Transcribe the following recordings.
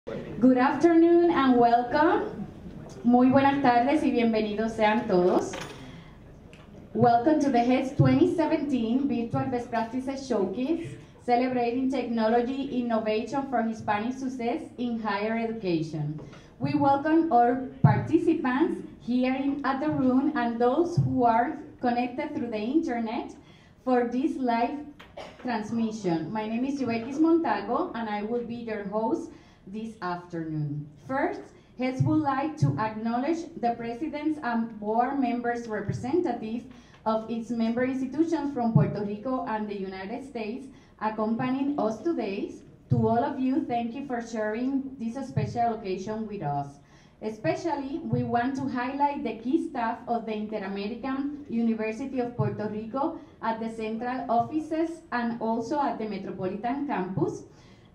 Good afternoon and welcome. Muy buenas tardes y bienvenidos sean todos. Welcome to the HEADS 2017 Virtual Best Practices Showcase, celebrating technology innovation for Hispanic success in higher education. We welcome all participants here at the room and those who are connected through the internet for this live transmission. My name is Juan Montago and I will be your host this afternoon. First, HEADS would like to acknowledge the presidents and board members representatives of its member institutions from Puerto Rico and the United States accompanying us today. To all of you, thank you for sharing this special occasion with us. Especially, we want to highlight the key staff of the Inter-American University of Puerto Rico at the central offices and also at the Metropolitan Campus,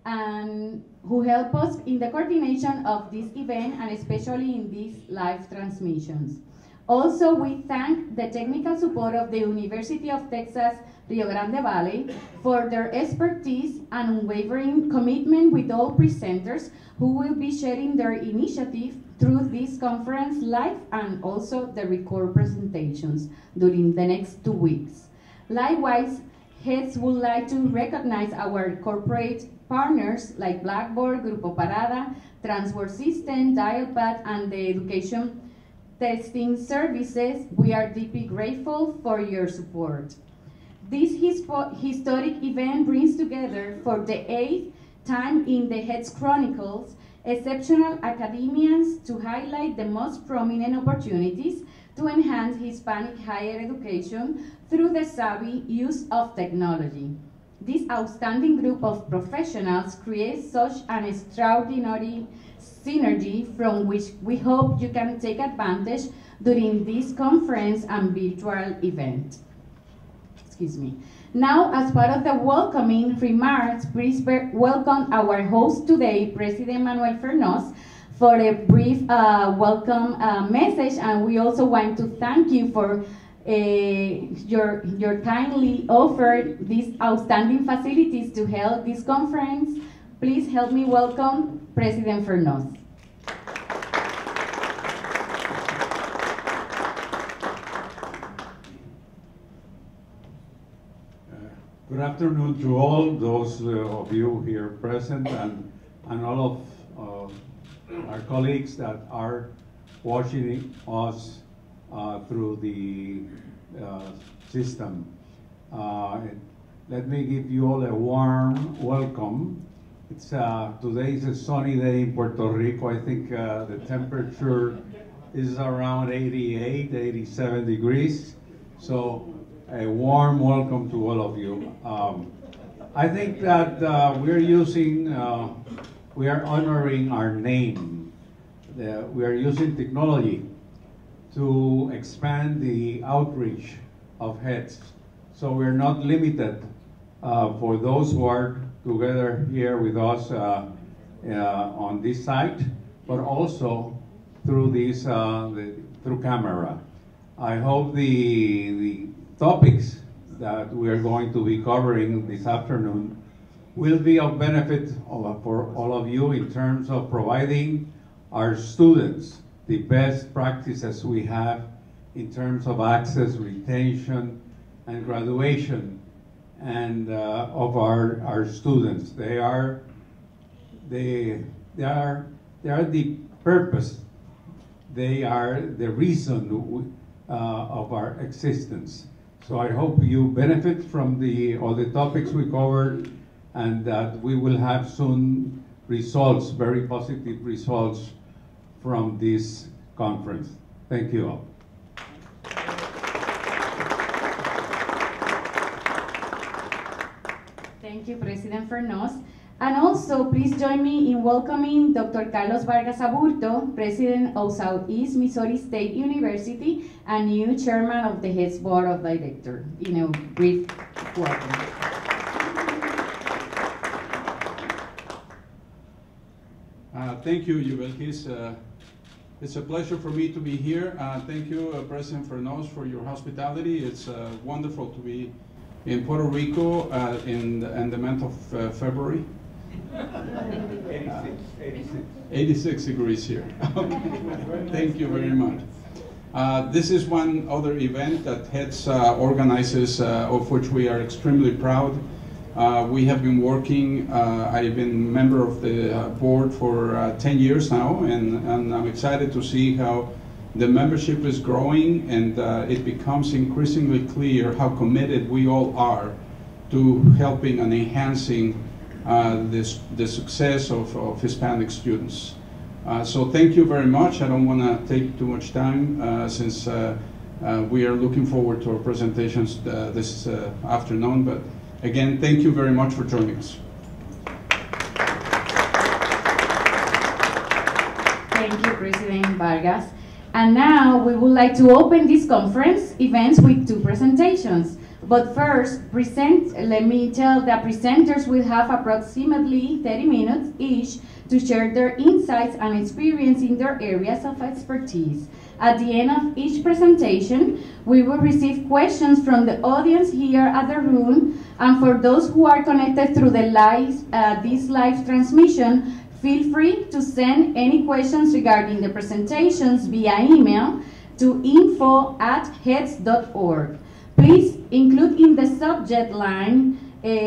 and who help us in the coordination of this event and especially in these live transmissions. Also, we thank the technical support of the University of Texas Rio Grande Valley for their expertise and unwavering commitment with all presenters who will be sharing their initiative through this conference live and also the record presentations during the next 2 weeks. Likewise, HEADS would like to recognize our corporate partners like Blackboard, Grupo Parada, Transport System, Dialpad, and the Education Testing Services. We are deeply grateful for your support. This historic event brings together for the 8th time in the HEADS Chronicles exceptional academians to highlight the most prominent opportunities to enhance Hispanic higher education through the savvy use of technology. This outstanding group of professionals creates such an extraordinary synergy from which we hope you can take advantage during this conference and virtual event. Excuse me. Now, as part of the welcoming remarks, please welcome our host today, President Manuel Fernández, for a brief welcome message, and we also want to thank you for your kindly offer these outstanding facilities to help this conference. Please help me welcome President Fernández. Good afternoon to all those of you here present and all of our colleagues that are watching us through the system. Let me give you all a warm welcome. It's today is a sunny day in Puerto Rico. I think the temperature is around 88, 87 degrees. So a warm welcome to all of you. I think that we are honoring our name. We are using technology to expand the outreach of HEADS. So we're not limited for those who are together here with us on this site, but also through this through camera. I hope the topics that we are going to be covering this afternoon will be of benefit for all of you in terms of providing our students the best practices we have in terms of access, retention, and graduation and of our students. They are the purpose. They are the reason of our existence. So I hope you benefit from all the topics we covered, and that we will have soon results, very positive results from this conference. Thank you all. Thank you, President Fernández. And also, please join me in welcoming Dr. Carlos Vargas Aburto, President of Southeast Missouri State University and new Chairman of the HEADS Board of Directors. In a brief welcome. Thank you, Yuvelkis. It's a pleasure for me to be here. Thank you, President Fernández, for your hospitality. It's wonderful to be in Puerto Rico in the month of February. 86. 86 degrees here. Thank you very much. This is one other event that HEADS organizes, of which we are extremely proud. We have been working, I've been member of the board for 10 years now, and I'm excited to see how the membership is growing, and it becomes increasingly clear how committed we all are to helping and enhancing the success of Hispanic students. So thank you very much. I don't want to take too much time since we are looking forward to our presentations this afternoon. But again, thank you very much for joining us. Thank you, President Vargas. And now we would like to open this conference events with two presentations. But first, let me tell the presenters will have approximately 30 minutes each to share their insights and experience in their areas of expertise. At the end of each presentation, we will receive questions from the audience here at the room, and for those who are connected through the this live transmission, feel free to send any questions regarding the presentations via email to info@heads.org. Please include in the subject line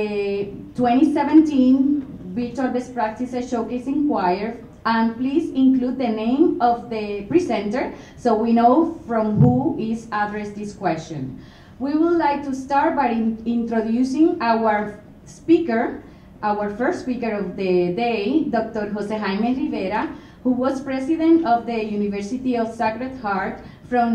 2017 Virtual Best Practices Showcase Inquiry, and please include the name of the presenter so we know from who is addressed this question. We would like to start by introducing our speaker, our first speaker of the day, Dr. José Jaime Rivera, who was president of the University of Sacred Heart from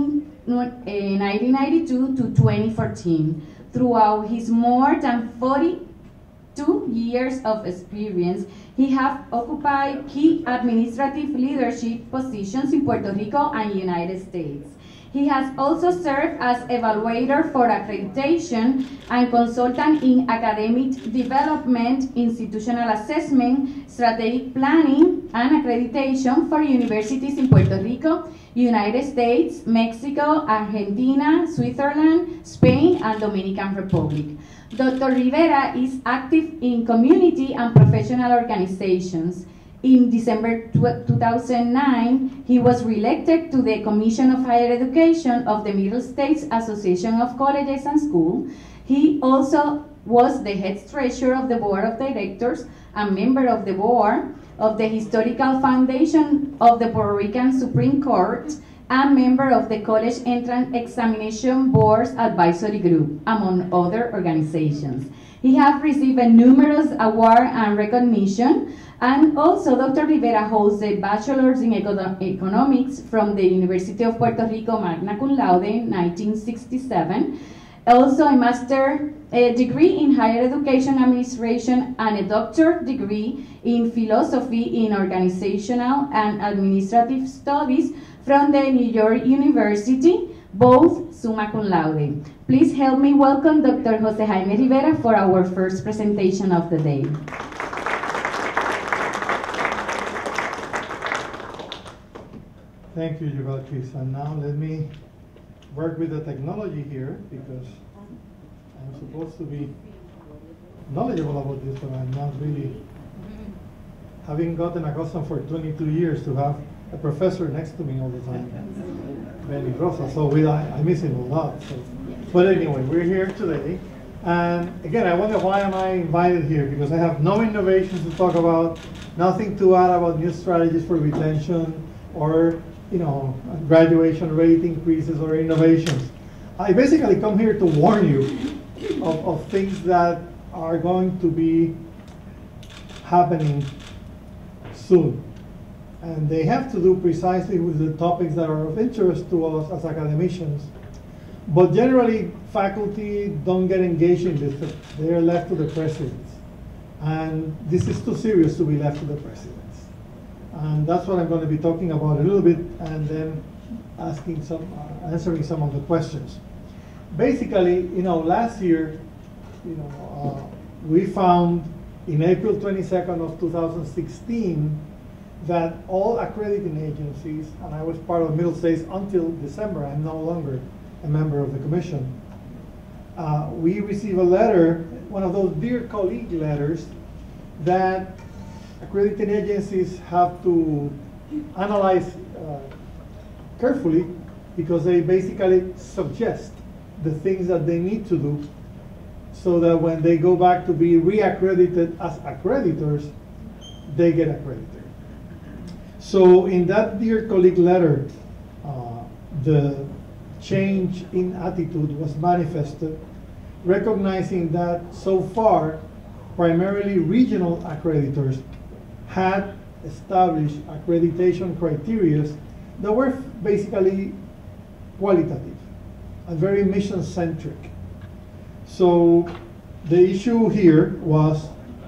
1992 to 2014. Throughout his more than 42 years of experience, he has occupied key administrative leadership positions in Puerto Rico and United States. He has also served as evaluator for accreditation and consultant in academic development, institutional assessment, strategic planning, and accreditation for universities in Puerto Rico, United States, Mexico, Argentina, Switzerland, Spain, and Dominican Republic. Dr. Rivera is active in community and professional organizations. In December 2009, he was reelected to the Commission of Higher Education of the Middle States Association of Colleges and Schools. He also was the head treasurer of the Board of Directors and member of the board of the Historical Foundation of the Puerto Rican Supreme Court and member of the College Entrance Examination Board's Advisory Group, among other organizations. He has received numerous awards and recognition. And also, Dr. Rivera holds a bachelor's in economics from the University of Puerto Rico, magna cum laude, 1967. Also a master's degree in higher education administration and a doctorate degree in philosophy in organizational and administrative studies from the New York University, both summa cum laude. Please help me welcome Dr. José Jaime Rivera for our first presentation of the day. Thank you, Yuvalkis. And now let me work with the technology here because I'm supposed to be knowledgeable about this, but I'm not really. Having gotten accustomed for 22 years to have a professor next to me all the time, Benny Rosa, so I miss him a lot. So. But anyway, we're here today. And again, I wonder why am I invited here? Because I have no innovations to talk about, nothing to add about new strategies for retention or graduation rate increases or innovations. I basically come here to warn you of things that are going to be happening soon. And they have to do precisely with the topics that are of interest to us as academicians. But generally, faculty don't get engaged in this. They are left to the presidents. And this is too serious to be left to the presidents. And that's what I'm going to be talking about a little bit, and then answering some of the questions. Basically, last year, we found in April 22nd of 2016 that all accrediting agencies, and I was part of Middle States until December, I'm no longer a member of the commission. We received a letter, one of those dear colleague letters, that accrediting agencies have to analyze carefully because they basically suggest the things that they need to do so that when they go back to be reaccredited as accreditors, they get accredited. So in that Dear Colleague letter, the change in attitude was manifested, recognizing that so far, primarily regional accreditors had established accreditation criteria that were basically qualitative and very mission-centric. So the issue here was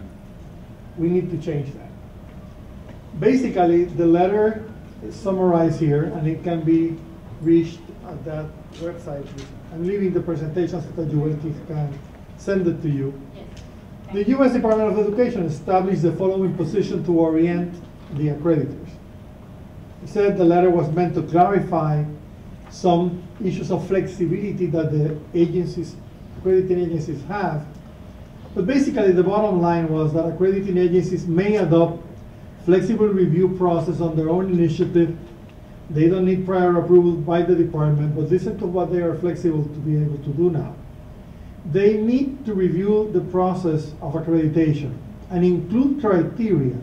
we need to change that. Basically, the letter is summarized here, and it can be reached at that website. I'm leaving the presentation so that you can send it to you. The U.S. Department of Education established the following position to orient the accreditors. It said the letter was meant to clarify some issues of flexibility that the agencies, accrediting agencies have. But basically the bottom line was that accrediting agencies may adopt flexible review process on their own initiative. They don't need prior approval by the department, but listen to what they are flexible to be able to do now. They need to review the process of accreditation and include criteria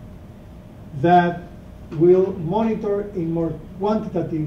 that will monitor in more quantitative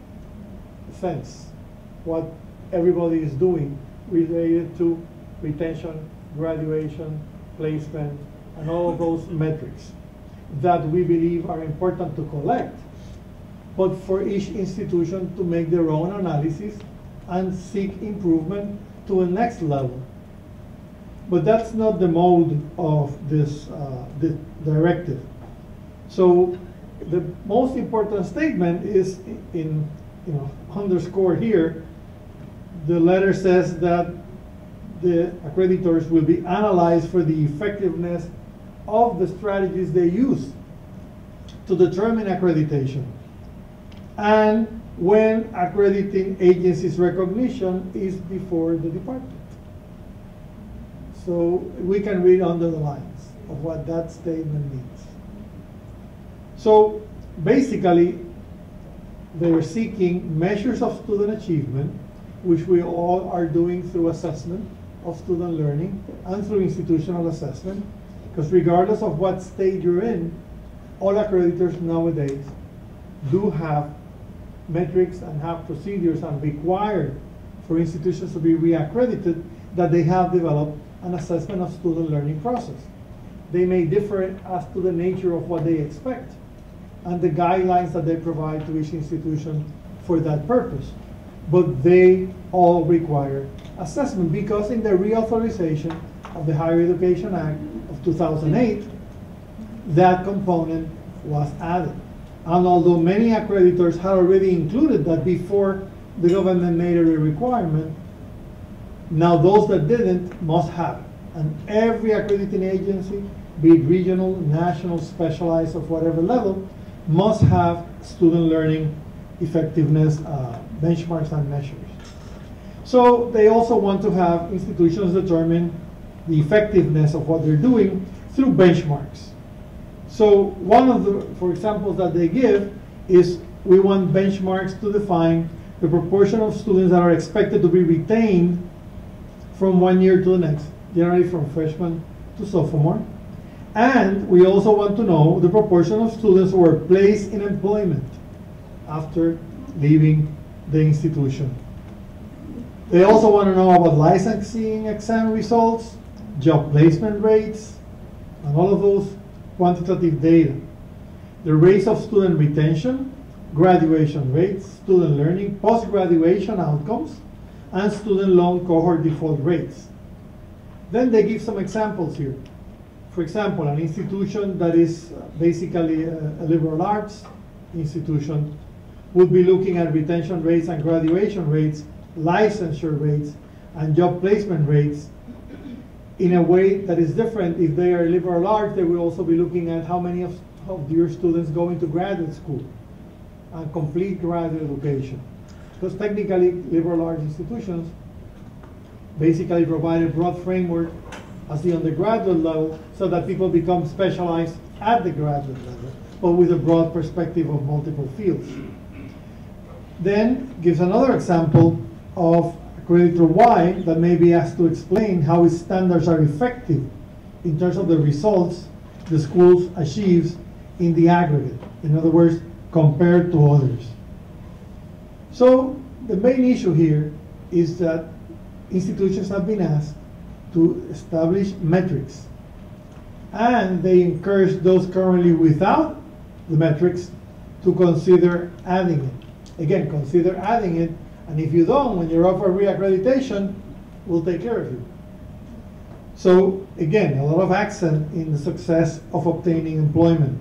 sense what everybody is doing related to retention, graduation, placement, and all of those metrics that we believe are important to collect, but for each institution to make their own analysis and seek improvement to a next level. But that's not the mode of this directive. So the most important statement is in underscore here. The letter says that the accreditors will be analyzed for the effectiveness of the strategies they use to determine accreditation, and when accrediting agencies' recognition is before the department. So we can read under the lines of what that statement means. So basically, they are seeking measures of student achievement, which we all are doing through assessment of student learning and through institutional assessment, because regardless of what state you're in, all accreditors nowadays do have metrics and have procedures and require for institutions to be reaccredited that they have developed an assessment of student learning process. They may differ as to the nature of what they expect and the guidelines that they provide to each institution for that purpose. But they all require assessment because in the reauthorization of the Higher Education Act of 2008, that component was added. And although many accreditors had already included that before the government made it a requirement, now those that didn't must have it. And every accrediting agency, be it regional, national, specialized, of whatever level, must have student learning effectiveness benchmarks and measures. So they also want to have institutions determine the effectiveness of what they're doing through benchmarks. So one of the, for examples that they give is we want benchmarks to define the proportion of students that are expected to be retained from one year to the next, generally from freshman to sophomore. And we also want to know the proportion of students who are placed in employment after leaving the institution. They also want to know about licensing exam results, job placement rates, and all of those quantitative data. The rates of student retention, graduation rates, student learning, post-graduation outcomes, and student loan cohort default rates. Then they give some examples here. For example, an institution that is basically a liberal arts institution would be looking at retention rates and graduation rates, licensure rates, and job placement rates in a way that is different. If they are liberal arts, they will also be looking at how many of your students go into graduate school and complete graduate education. Because technically, liberal arts institutions basically provide a broad framework as the undergraduate level so that people become specialized at the graduate level, but with a broad perspective of multiple fields. Then gives another example of accreditor Y that may be asked to explain how its standards are effective in terms of the results the schools achieves in the aggregate. In other words, compared to others. So the main issue here is that institutions have been asked to establish metrics, and they encourage those currently without the metrics to consider adding it. Again, consider adding it, and if you don't, when you're up for reaccreditation, we'll take care of you. So again, a lot of accent in the success of obtaining employment.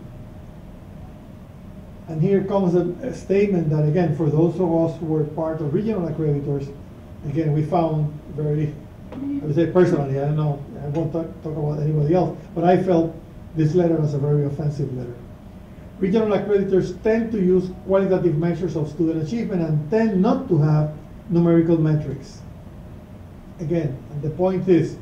And here comes a statement that, again, for those of us who were part of regional accreditors, again, we found very, I would say personally, I don't know, I won't talk about anybody else, but I felt this letter as a very offensive letter. Regional accreditors tend to use qualitative measures of student achievement and tend not to have numerical metrics. Again, and the point is,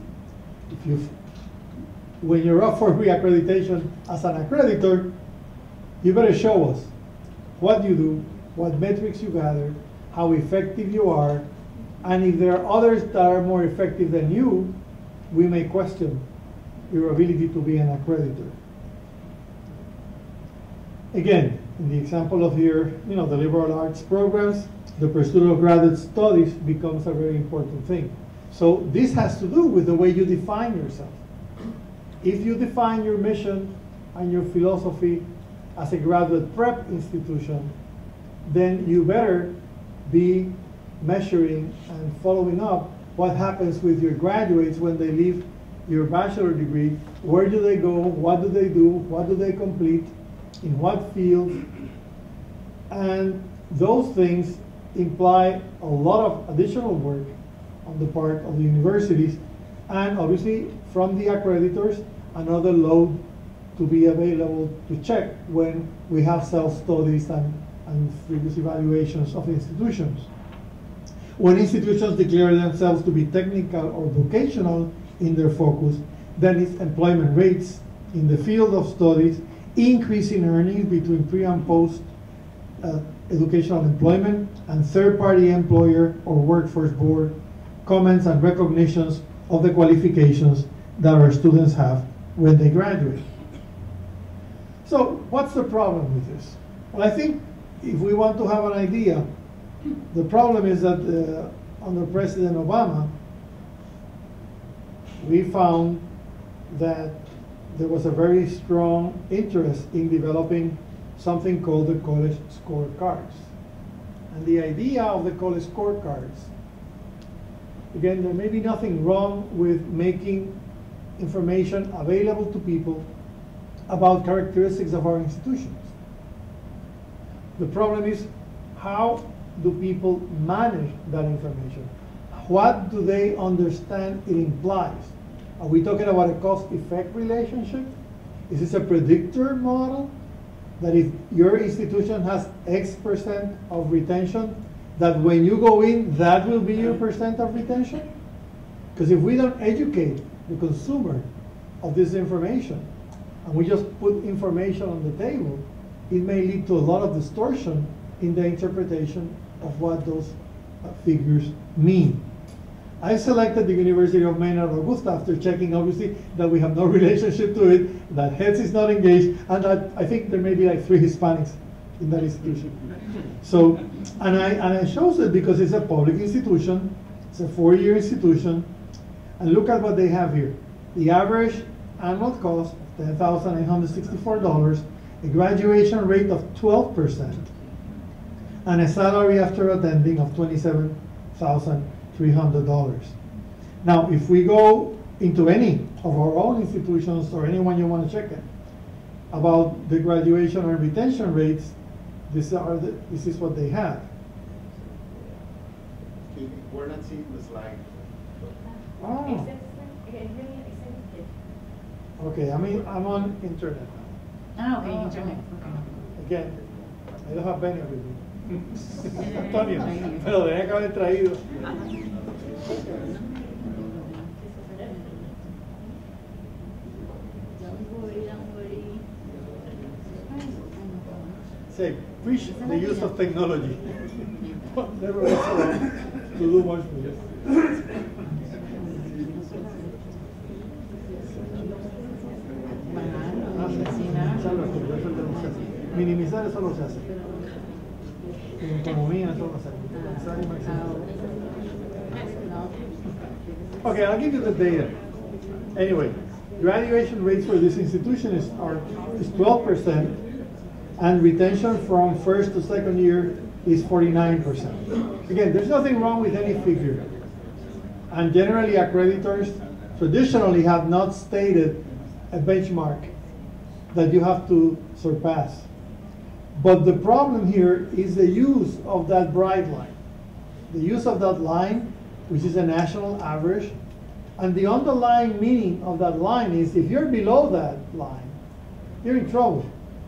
when you're up for reaccreditation as an accreditor, you better show us what you do, what metrics you gather, how effective you are, and if there are others that are more effective than you, we may question your ability to be an accreditor. Again, in the example of here, the liberal arts programs, the pursuit of graduate studies becomes a very important thing. So this has to do with the way you define yourself. If you define your mission and your philosophy as a graduate prep institution, then you better be measuring and following up what happens with your graduates when they leave your bachelor degree. Where do they go? What do they do? What do they complete? In what field? And those things imply a lot of additional work on the part of the universities, and obviously from the accreditors, another load to be available to check when we have self-studies and previous evaluations of institutions. When institutions declare themselves to be technical or vocational in their focus, then it's employment rates in the field of studies, increase in earnings between pre and post educational employment, and third-party employer or workforce board comments and recognitions of the qualifications that our students have when they graduate. So what's the problem with this? Well, I think if we want to have an idea, the problem is that under President Obama, we found that there was a very strong interest in developing something called the college scorecards. And the idea of the college scorecards, again, there may be nothing wrong with making information available to people about characteristics of our institutions. The problem is, how do people manage that information? What do they understand it implies? Are we talking about a cost-effect relationship? Is this a predictor model? That if your institution has X% of retention, that when you go in, that will be your percent of retention? Because if we don't educate the consumer of this information, and we just put information on the table, it may lead to a lot of distortion in the interpretation of what those figures mean. I selected the University of Maine at Augusta after checking, obviously, that we have no relationship to it, that HEDS is not engaged, and that I think there may be like 3 Hispanics in that institution. So, and I chose it because it's a public institution, it's a 4-year institution, and look at what they have here. The average annual cost of $10,864, a graduation rate of 12%, and a salary after attending of $27,300. Now, if we go into any of our own institutions or anyone you want to check it, about the graduation and retention rates, this is what they have. We're not seeing the slide. Oh. Okay, I'm on internet now. Ah, okay, internet. Okay. Again, I don't have Benny with me. Antonio, pero tenía que haber traído. say, preach the use of technology. Never was allowed to do much with it. Minimizar eso no se hace. En economía eso no se hace. Minimizar y maximizar. Okay, I'll give you the data. Anyway, graduation rates for this institution is 12%, and retention from first to second year is 49%. Again, there's nothing wrong with any figure. And generally, accreditors traditionally have not stated a benchmark that you have to surpass. But the problem here is the use of that bright line. The use of that line, which is a national average, and the underlying meaning of that line is if you're below that line, you're in trouble.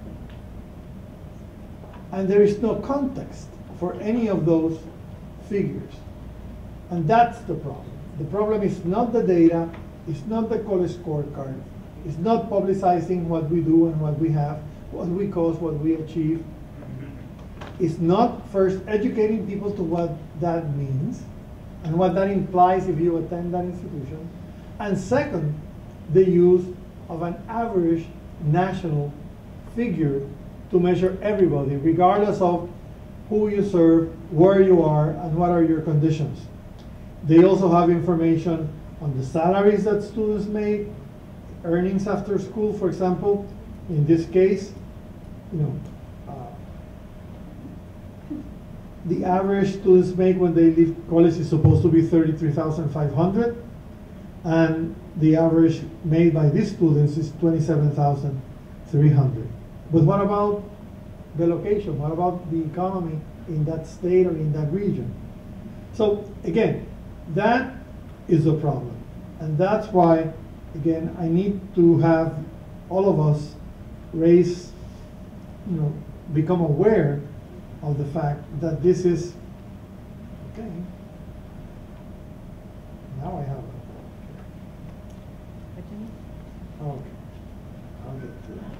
And there is no context for any of those figures. And that's the problem. The problem is not the data, it's not the college scorecard, it's not publicizing what we do and what we have, what we cost, what we achieve. It's not first educating people to what that means and what that implies if you attend that institution. And second, the use of an average national figure to measure everybody, regardless of who you serve, where you are, and what are your conditions. They also have information on the salaries that students make, earnings after school, for example. In this case, the average students make when they leave college is supposed to be $33,500, and the average made by these students is $27,300. But what about the location? What about the economy in that state or in that region? So again, that is a problem. And that's why, again, I need to have all of us become aware of the fact that this is, okay, now I have it. Okay, I'll get to that.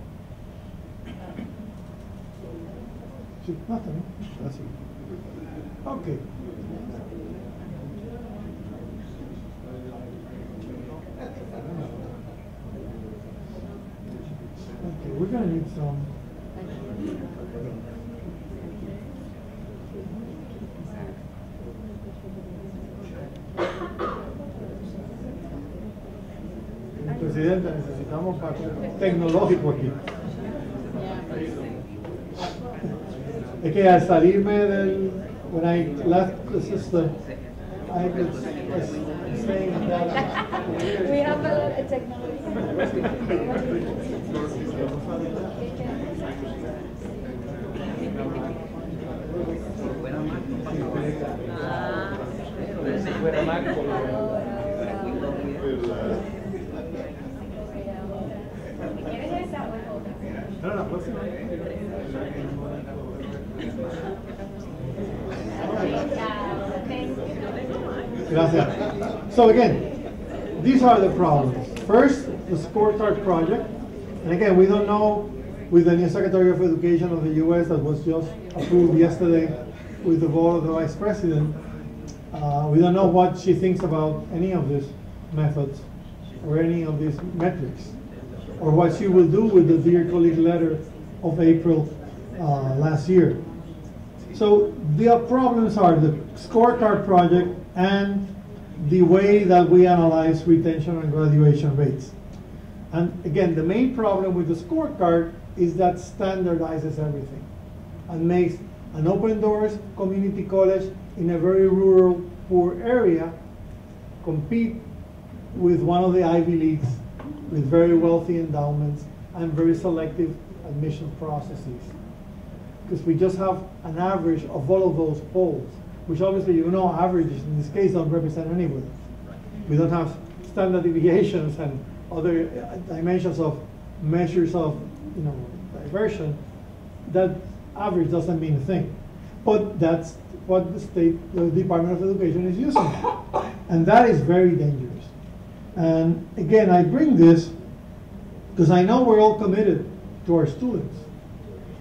Nothing. That's it. Okay. Okay, we're going to need some. Presidenta, necesitamos tecnológico aquí. Es que al salirme del, when I left the system, I was saying that we have a lot of technology. No, la próxima. Gracias. So again, these are the problems. First, the scorecard project. And again, we don't know with the new Secretary of Education of the US that was just approved yesterday with the vote of the Vice President. We don't know what she thinks about any of these methods or any of these metrics, or what she will do with the Dear Colleague letter of April last year. So the problems are the scorecard project and the way that we analyze retention and graduation rates. And again, the main problem with the scorecard is that standardizes everything and makes an open doors community college in a very rural, poor area compete with one of the Ivy Leagues with very wealthy endowments and very selective admission processes. Because we just have an average of all of those polls, which obviously averages in this case don't represent anybody. We don't have standard deviations and other dimensions of measures of diversion. That average doesn't mean a thing. But that's what the Department of Education is using. And that is very dangerous. And again, I bring this because I know we're all committed to our students.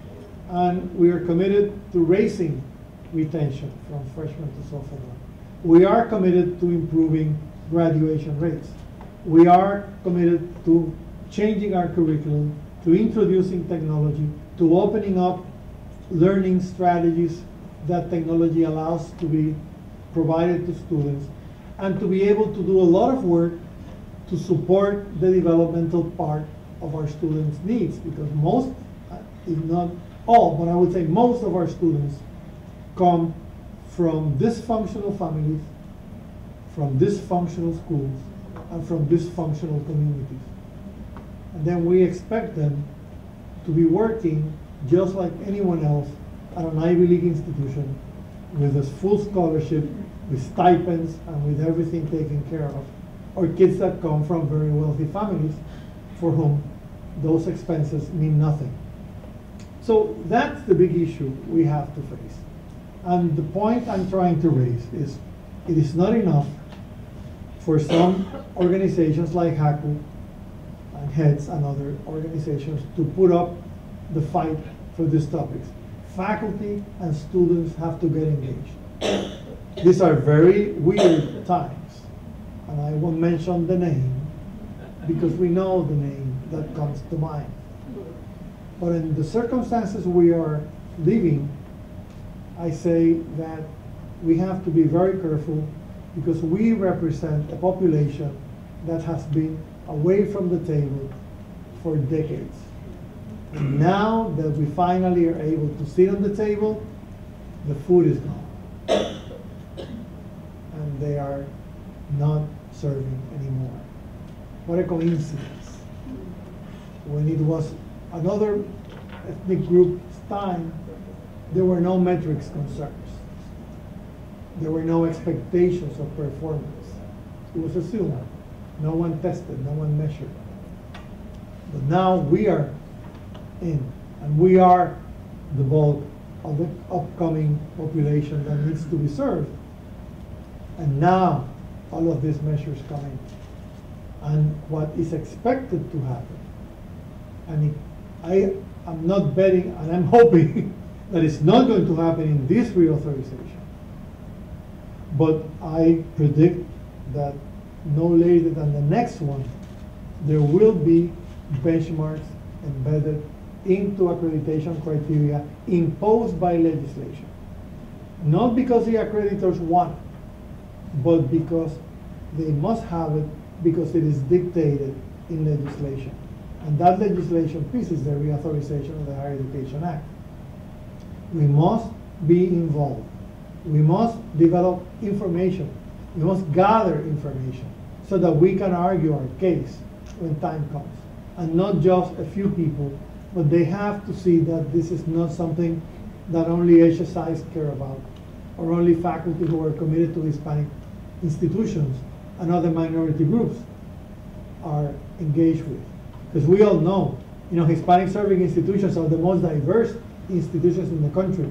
And we are committed to raising retention from freshman to sophomore. We are committed to improving graduation rates. We are committed to changing our curriculum, to introducing technology, to opening up learning strategies that technology allows to be provided to students, and to be able to do a lot of work to support the developmental part of our students' needs, because most, if not all, but I would say most of our students come from dysfunctional families, from dysfunctional schools, and from dysfunctional communities. And then we expect them to be working just like anyone else at an Ivy League institution with a full scholarship, with stipends, and with everything taken care of. Or kids that come from very wealthy families for whom those expenses mean nothing. So that's the big issue we have to face. And the point I'm trying to raise is it is not enough for some organizations like HACU and HEADS and other organizations to put up the fight for these topics. Faculty and students have to get engaged. These are very weird times, and I won't mention the name because we know the name that comes to mind. But in the circumstances we are living, I say that we have to be very careful because we represent a population that has been away from the table for decades. And now that we finally are able to sit on the table, the food is gone. And they are not serving anymore. What a coincidence. When it was another ethnic group's time, there were no metrics concerns. There were no expectations of performance. It was assumed. No one tested, no one measured. But now we are in, and we are the bulk of the upcoming population that needs to be served. And now all of these measures come in. And what is expected to happen, and I am not betting and I'm hoping that it's not going to happen in this reauthorization, but I predict that no later than the next one, there will be benchmarks embedded into accreditation criteria imposed by legislation. Not because the accreditors want it, but because they must have it because it is dictated in legislation. And that legislation piece is the reauthorization of the Higher Education Act. We must be involved. We must develop information. We must gather information so that we can argue our case when time comes. And not just a few people, but they have to see that this is not something that only HSIs care about, or only faculty who are committed to Hispanic institutions and other minority groups are engaged with. Because we all know, Hispanic serving institutions are the most diverse institutions in the country.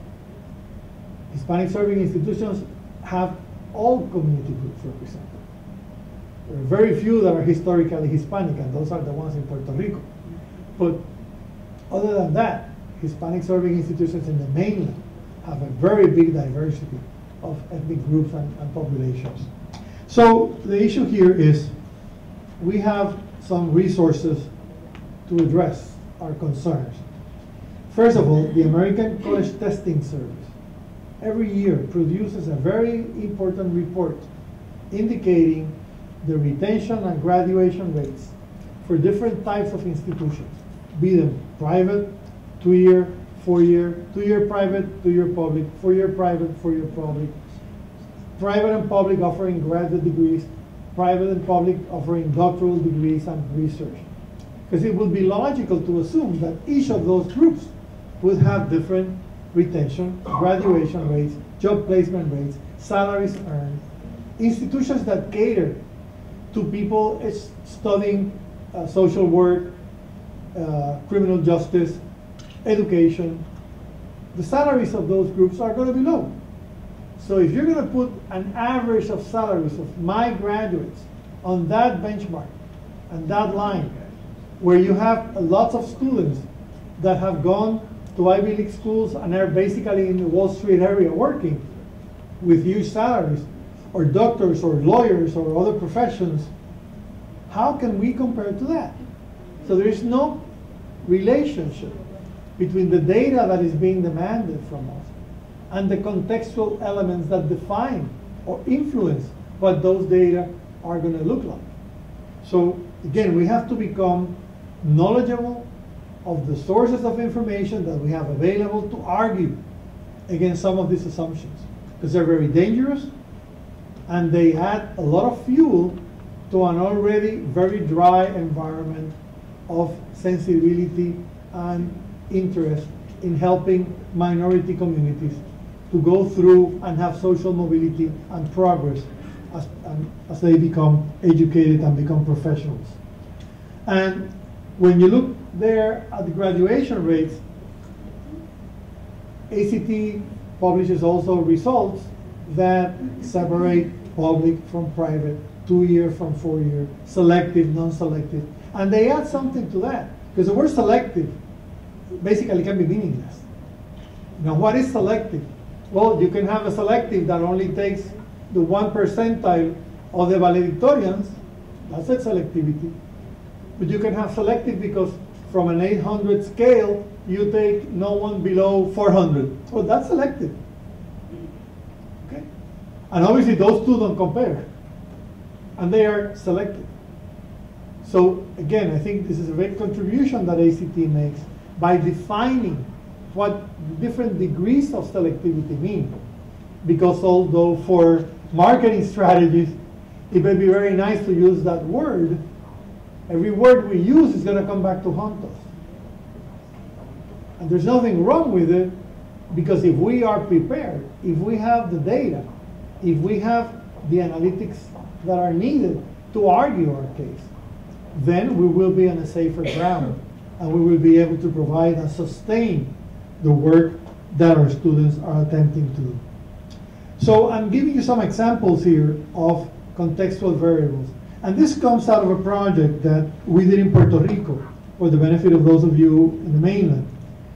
Hispanic serving institutions have all community groups represented. There are very few that are historically Hispanic, and those are the ones in Puerto Rico. But other than that, Hispanic serving institutions in the mainland have a very big diversity of ethnic groups and populations. So the issue here is we have some resources to address our concerns. First of all, the American College Testing Service every year produces a very important report indicating the retention and graduation rates for different types of institutions, be them private, 2-year, 4-year, 2-year private, 2-year public, 4-year private, 4-year public, private and public offering graduate degrees, private and public offering doctoral degrees and research. Because it would be logical to assume that each of those groups would have different retention, graduation rates, job placement rates, salaries earned. Institutions that cater to people studying social work, criminal justice, education, the salaries of those groups are going to be low. So if you're going to put an average of salaries of my graduates on that benchmark and that line, where you have lots of students that have gone to Ivy League schools and are basically in the Wall Street area working with huge salaries, or doctors or lawyers or other professions, how can we compare to that? So there is no relationship between the data that is being demanded from us and the contextual elements that define or influence what those data are going to look like. So again, we have to become knowledgeable of the sources of information that we have available to argue against some of these assumptions, because they're very dangerous and they add a lot of fuel to an already very dry environment of sensibility and interest in helping minority communities to go through and have social mobility and progress as they become educated and become professionals. And when you look there at the graduation rates, ACT publishes also results that separate public from private, 2-year from 4-year, selective, non-selective. And they add something to that, because the word selective basically can be meaningless. Now, what is selective? Well, you can have a selective that only takes the 1 percentile of the valedictorians. That's a selectivity. But you can have selective because from an 800 scale, you take no one below 400. So that's selective. Okay? And obviously those two don't compare. And they are selective. So again, I think this is a great contribution that ACT makes by defining what different degrees of selectivity mean. Because although for marketing strategies, it may be very nice to use that word, every word we use is going to come back to haunt us. And there's nothing wrong with it, because if we are prepared, if we have the data, if we have the analytics that are needed to argue our case, then we will be on a safer ground, and we will be able to provide and sustain the work that our students are attempting to do. So I'm giving you some examples here of contextual variables. And this comes out of a project that we did in Puerto Rico, for the benefit of those of you in the mainland.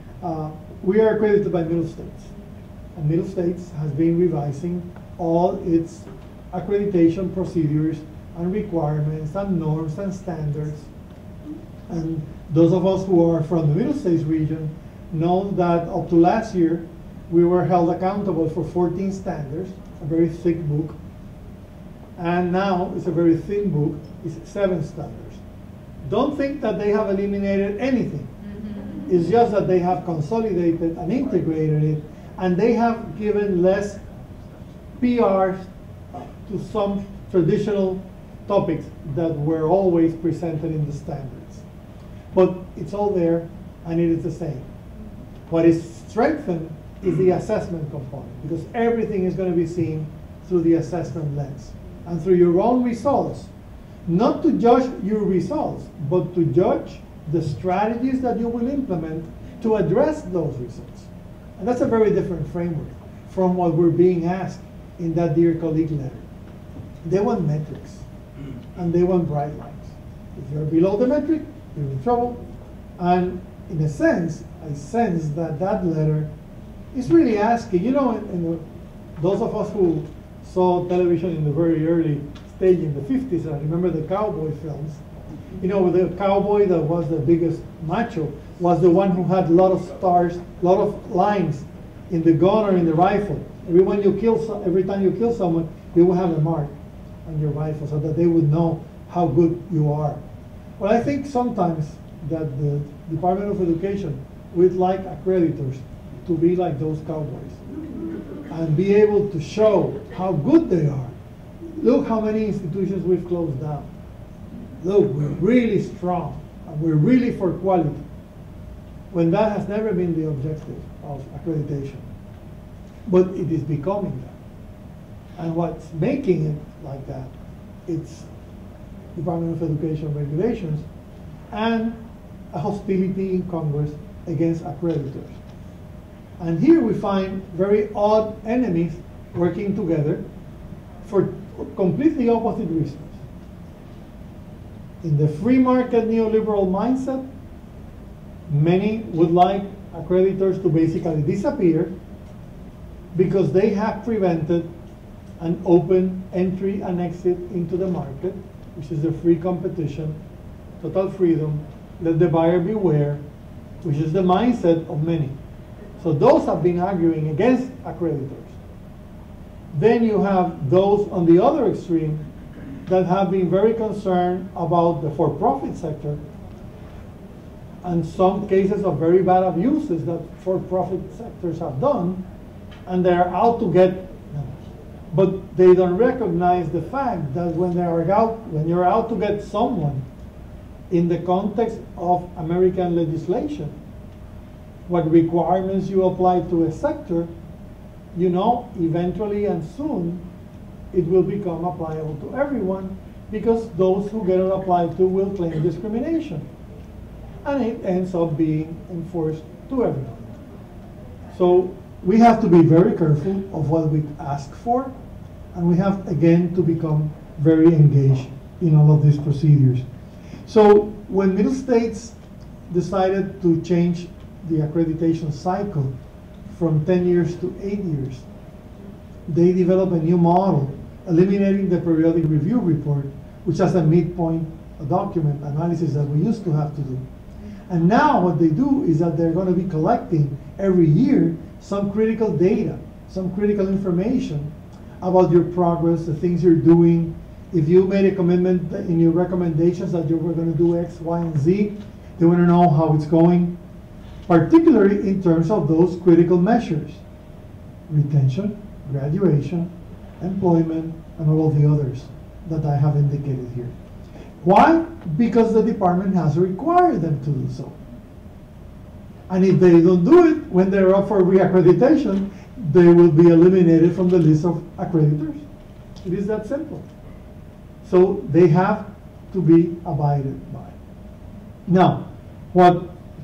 We are accredited by Middle States. And Middle States has been revising all its accreditation procedures and requirements and norms and standards. And those of us who are from the Middle States region know that up to last year, we were held accountable for 14 standards, a very thick book. And now it's a very thin book, it's 7 standards. Don't think that they have eliminated anything. It's just that they have consolidated and integrated it, and they have given less PR to some traditional topics that were always presented in the standards. But it's all there, and it is the same. What is strengthened is the assessment component, because everything is going to be seen through the assessment lens and through your own results. Not to judge your results, but to judge the strategies that you will implement to address those results. And that's a very different framework from what we're being asked in that Dear Colleague letter. They want metrics, and they want bright lines. If you're below the metric, you're in trouble. And in a sense, I sense that that letter is really asking, you know, those of us who saw television in the very early stage in the 50s, I remember the cowboy films. You know, the cowboy that was the biggest macho was the one who had a lot of stars, a lot of lines in the gun or in the rifle. Every time you kill someone, they will have a mark on your rifle so that they would know how good you are. But I think sometimes that the Department of Education would like accreditors to be like those cowboys and be able to show how good they are. Look how many institutions we've closed down. Look, we're really strong, and we're really for quality, when that has never been the objective of accreditation. But it is becoming that. And what's making it like that, it's Department of Education regulations and a hostility in Congress against accreditors. And here we find very odd enemies working together for completely opposite reasons. In the free market neoliberal mindset, many would like accreditors to basically disappear because they have prevented an open entry and exit into the market, which is the free competition, total freedom, let the buyer beware, which is the mindset of many. So those have been arguing against accreditors. Then you have those on the other extreme that have been very concerned about the for-profit sector and some cases of very bad abuses that for-profit sectors have done, and they are out to get them. But they don't recognize the fact that when you're out to get someone in the context of American legislation, what requirements you apply to a sector, you know, eventually and soon, it will become applicable to everyone because those who get it applied to will claim discrimination. And it ends up being enforced to everyone. So we have to be very careful of what we ask for, and we have, again, to become very engaged in all of these procedures. So when Middle States decided to change the accreditation cycle from 10 years to 8 years, they developed a new model, eliminating the periodic review report, which has a midpoint document analysis that we used to have to do. And now what they do is that they're going to be collecting every year some critical data, some critical information about your progress, the things you're doing. If you made a commitment in your recommendations that you were going to do X, Y, and Z, they want to know how it's going, particularly in terms of those critical measures: retention, graduation, employment, and all of the others that I have indicated here. Why? Because the department has required them to do so. And if they don't do it when they're up for reaccreditation, they will be eliminated from the list of accreditors. It is that simple. So they have to be abided by. Now, what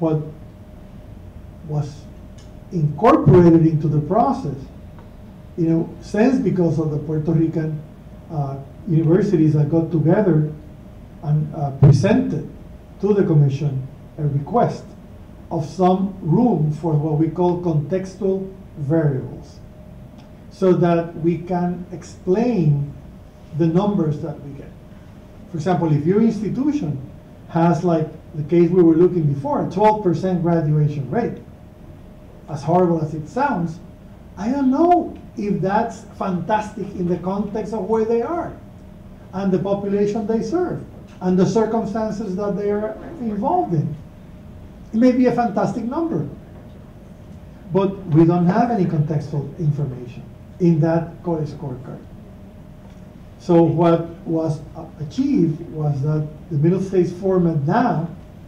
was incorporated into the process, you know, since because of the Puerto Rican universities that got together and presented to the commission a request of some room for what we call contextual variables, so that we can explain the numbers that we get. For example, if your institution has, like the case we were looking before, a 12% graduation rate, as horrible as it sounds, I don't know if that's fantastic in the context of where they are and the population they serve and the circumstances that they are involved in. It may be a fantastic number, but we don't have any contextual information in that college scorecard. So what was achieved was that the Middle States format now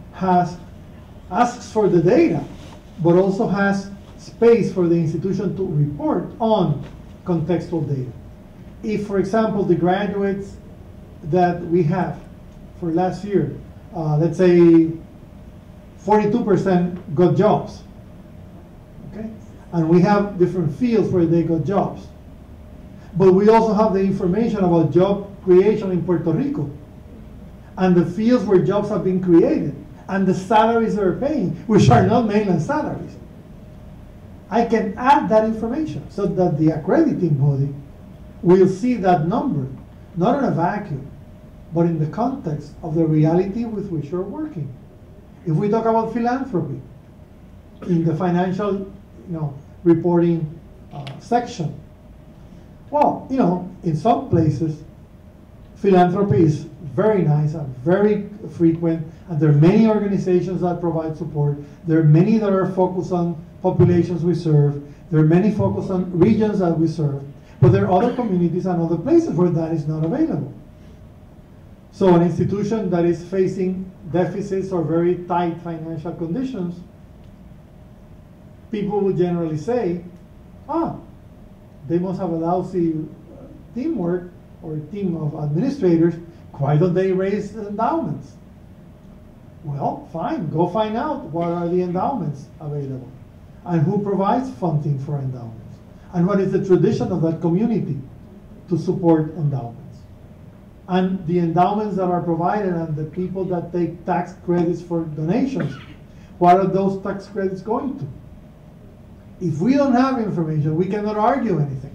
asks for the data, but also has space for the institution to report on contextual data. If, for example, the graduates that we have for last year, let's say 42% got jobs, okay? And we have different fields where they got jobs. But we also have the information about job creation in Puerto Rico and the fields where jobs have been created and the salaries they're paying, which are not mainland salaries. I can add that information so that the accrediting body will see that number, not in a vacuum, but in the context of the reality with which you're working. If we talk about philanthropy in the financial, reporting section, well, in some places, philanthropy is very nice and very frequent, and there are many organizations that provide support. There are many that are focused on populations we serve. There are many focused on regions that we serve. But there are other communities and other places where that is not available. So an institution that is facing deficits or very tight financial conditions, people would generally say, they must have a lousy teamwork or a team of administrators. Why don't they raise endowments? Well, fine, go find out what are the endowments available and who provides funding for endowments and what is the tradition of that community to support endowments. And the endowments that are provided and the people that take tax credits for donations, what are those tax credits going to? If we don't have information, we cannot argue anything.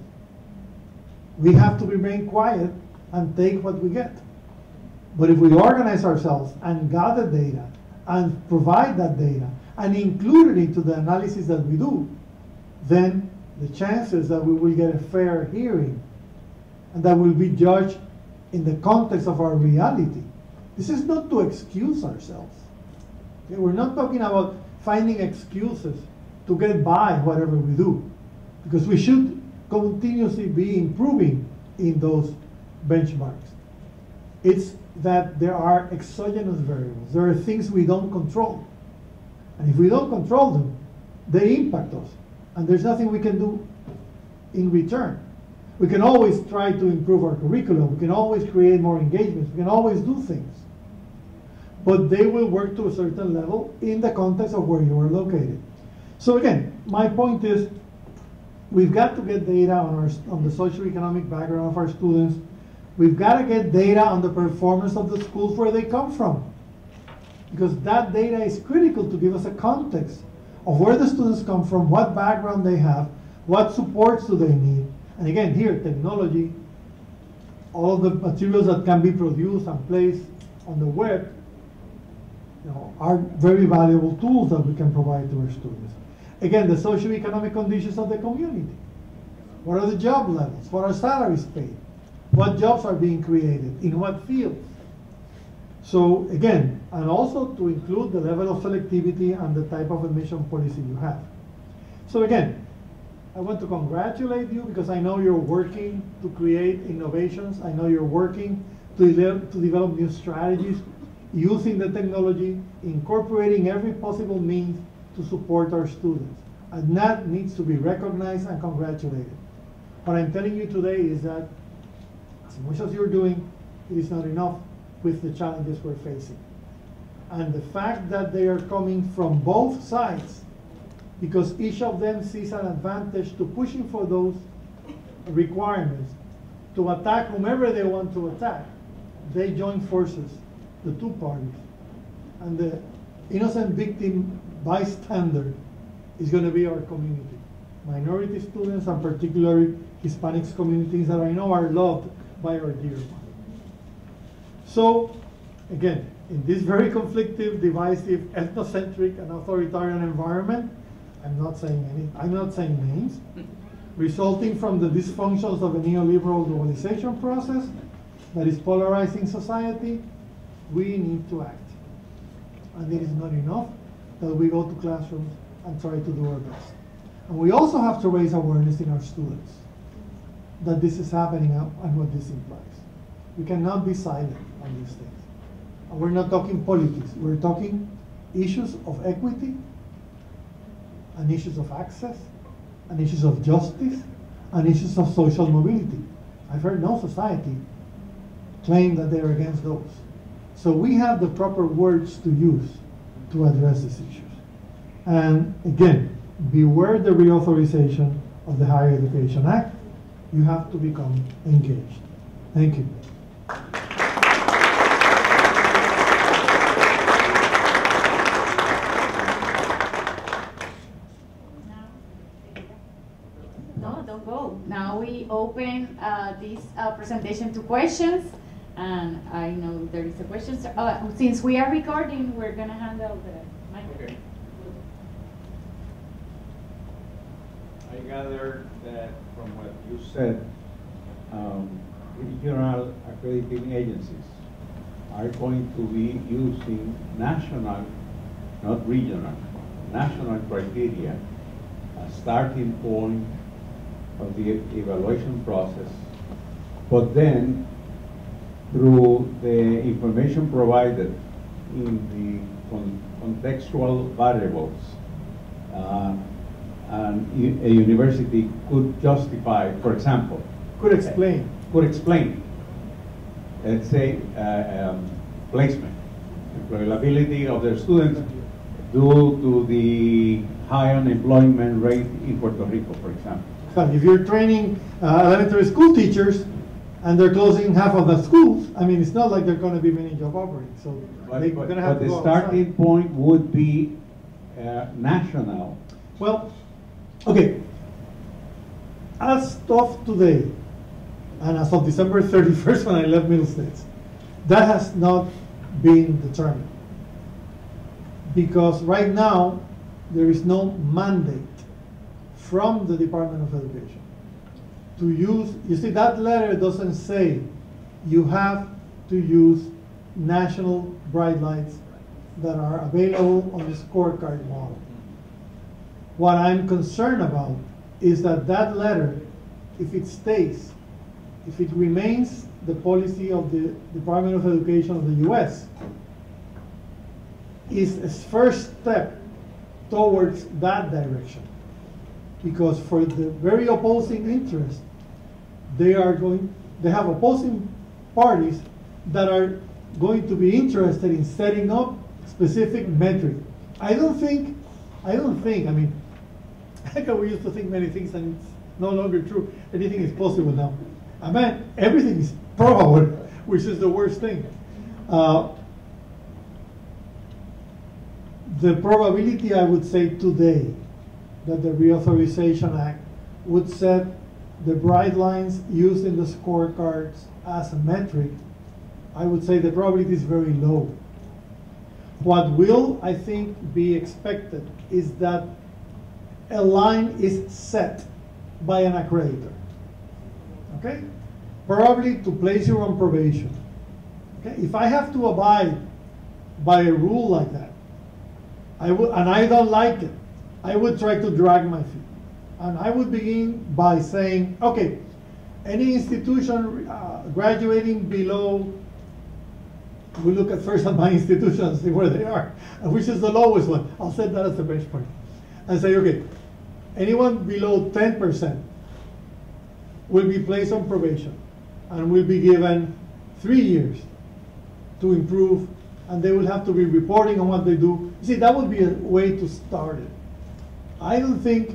We have to remain quiet and take what we get. But if we organize ourselves and gather data and provide that data and include it into the analysis that we do, then the chances that we will get a fair hearing and that will be judged in the context of our reality. This is not to excuse ourselves. Okay? We're not talking about finding excuses to get by whatever we do, because we should continuously be improving in those benchmarks. It's that there are exogenous variables. There are things we don't control. And if we don't control them, they impact us. And there's nothing we can do in return. We can always try to improve our curriculum. We can always create more engagements. We can always do things. But they will work to a certain level in the context of where you are located. So again, my point is, we've got to get data on the socioeconomic background of our students. We've got to get data on the performance of the schools where they come from, because that data is critical to give us a context of where the students come from, what background they have, what supports do they need. And again, here, technology, all of the materials that can be produced and placed on the web, are very valuable tools that we can provide to our students. Again, the socioeconomic conditions of the community. What are the job levels? What are salaries paid? What jobs are being created? In what fields? So again, and also to include the level of selectivity and the type of admission policy you have. So again, I want to congratulate you because I know you're working to create innovations. I know you're working to develop new strategies using the technology, incorporating every possible means to support our students. And that needs to be recognized and congratulated. What I'm telling you today is that as much as you're doing, it is not enough with the challenges we're facing. And the fact that they are coming from both sides, because each of them sees an advantage to pushing for those requirements, to attack whomever they want to attack, they join forces, the two parties. And the innocent victim bystander is going to be our community. Minority students and particularly Hispanic communities that I know are loved by our dear ones. So, again, in this very conflictive, divisive, ethnocentric, and authoritarian environment, I'm not saying names, resulting from the dysfunctions of a neoliberal globalization process that is polarizing society, we need to act. And it is not enough that we go to classrooms and try to do our best. And we also have to raise awareness in our students that this is happening and what this implies. We cannot be silent on these things. And we're not talking politics. We're talking issues of equity and issues of access and issues of justice and issues of social mobility. I've heard no society claim that they're against those. So we have the proper words to use to address these issues. And again, beware the reauthorization of the Higher Education Act. You have to become engaged. Thank you. No, don't go. Now we open this presentation to questions. And I know there is a question. Since we are recording, we're going to handle the microphone. Okay. I gather that from what you said, regional accrediting agencies are going to be using national, not regional, national criteria as starting point of the evaluation process, but then through the information provided in the contextual variables, and a university could justify, for example, Could explain. Let's say, placement, employability of their students due to the high unemployment rate in Puerto Rico, for example. If you're training elementary school teachers and they're closing half of the schools, I mean, it's not like there are going to be many job openings. So they're going to have to the go starting outside. point would be national? Well, okay. As of today, and as of December 31st when I left Middle States, that has not been determined. Because right now, there is no mandate from the Department of Education to use, you see, that letter doesn't say you have to use national bright lights that are available on the scorecard model. What I'm concerned about is that that letter, if it stays, if it remains the policy of the Department of Education of the US, is a first step towards that direction. Because for the very opposing interest, they have opposing parties that are going to be interested in setting up specific metric. I mean, we used to think many things and it's no longer true. Anything is possible now. I mean, everything is probable, which is the worst thing. The probability, I would say today, that the Reauthorization Act would set the bright lines used in the scorecards as a metric, I would say the probability is very low. What will, I think, be expected is that a line is set by an accreditor, okay? Probably to place you on probation, okay? If I have to abide by a rule like that, and I don't like it, I would try to drag my feet. And I would begin by saying, okay, any institution graduating below, we look at first at my institutions, see where they are, and which is the lowest one. I'll set that as a benchmark. And say, okay, anyone below 10% will be placed on probation and will be given 3 years to improve, and they will have to be reporting on what they do. You see, that would be a way to start it. I don't think,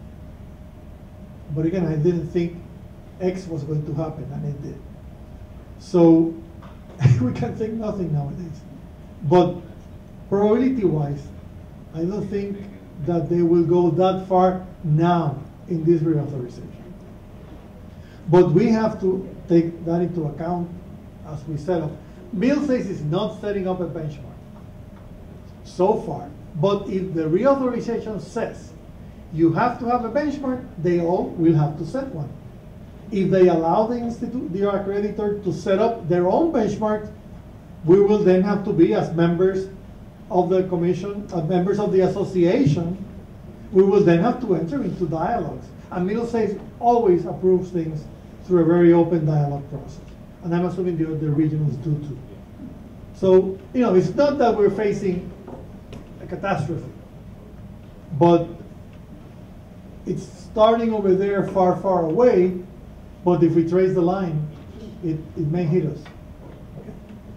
but again, I didn't think X was going to happen, and it did. So we can think nothing nowadays. But probability-wise, I don't think that they will go that far now in this reauthorization. But we have to take that into account as we set up. Bill says it's not setting up a benchmark so far. But if the reauthorization says you have to have a benchmark, they all will have to set one. If they allow the accreditor to set up their own benchmark, we will then have to be, as members of the commission, members of the association, we will then have to enter into dialogues. And Middle States always approves things through a very open dialogue process. And I'm assuming the regionals do too. So, you know, it's not that we're facing a catastrophe, but it's starting over there far, far away, but if we trace the line, it may hit us. Okay.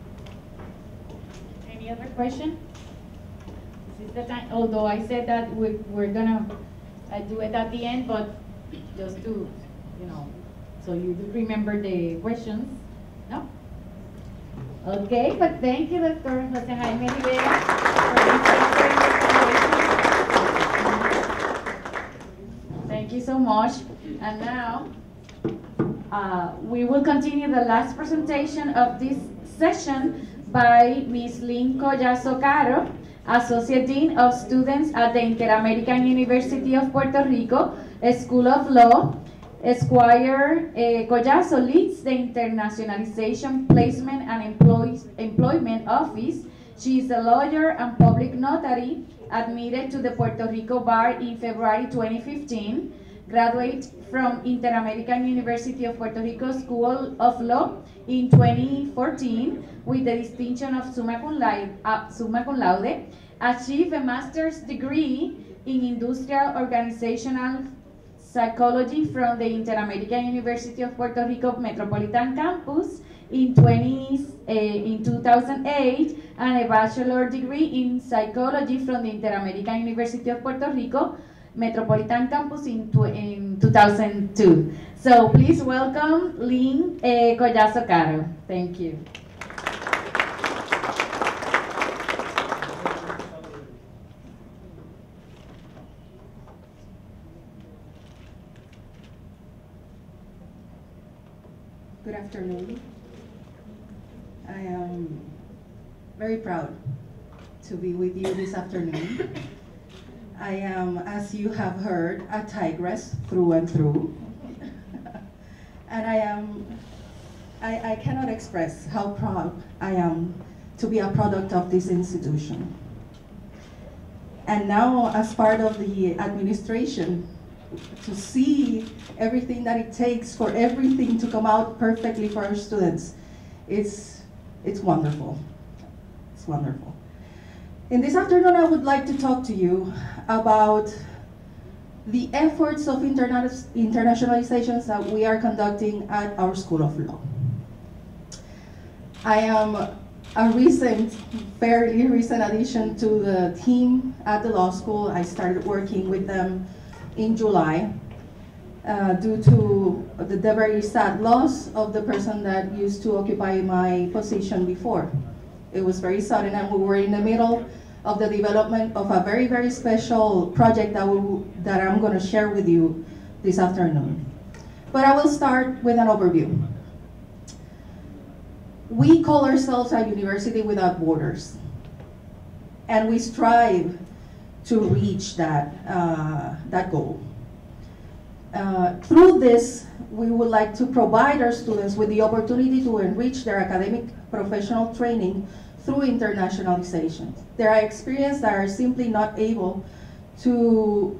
Any other question? This is the time, although I said that we're gonna do it at the end, but just to, you know, so you remember the questions, no? Okay, but thank you, Dr. José Jaime Rivera, for this presentation. Thank you so much. And now, we will continue the last presentation of this session by Ms. Lynn Collazo Caro, Associate Dean of Students at the Inter-American University of Puerto Rico, School of Law. Esquire Collazo leads the Internationalization Placement and Employment Office. She is a lawyer and public notary admitted to the Puerto Rico Bar in February 2015, graduate from Inter-American University of Puerto Rico School of Law in 2014 with the distinction of summa cum laude, achieved a master's degree in industrial organizational psychology from the Inter-American University of Puerto Rico Metropolitan Campus in 2008, and a bachelor degree in psychology from the Inter-American University of Puerto Rico Metropolitan Campus in 2002. So please welcome Lynn Collazo Caro. Thank you. Good afternoon. I am very proud to be with you this afternoon. I am, as you have heard, a tigress through and through. And I cannot express how proud I am to be a product of this institution. And now, as part of the administration, to see everything that it takes for everything to come out perfectly for our students, it's wonderful. It's wonderful. In this afternoon, I would like to talk to you about the efforts of internationalizations that we are conducting at our School of Law. I am a fairly recent addition to the team at the law school. I started working with them in July due to the very sad loss of the person that used to occupy my position before. It was very sudden, and we were in the middle of the development of a very, very special project that I'm going to share with you this afternoon. But I will start with an overview. We call ourselves a university without borders, and we strive to reach that goal. Through this, we would like to provide our students with the opportunity to enrich their academic professional training through internationalization. There are experiences that are simply not able to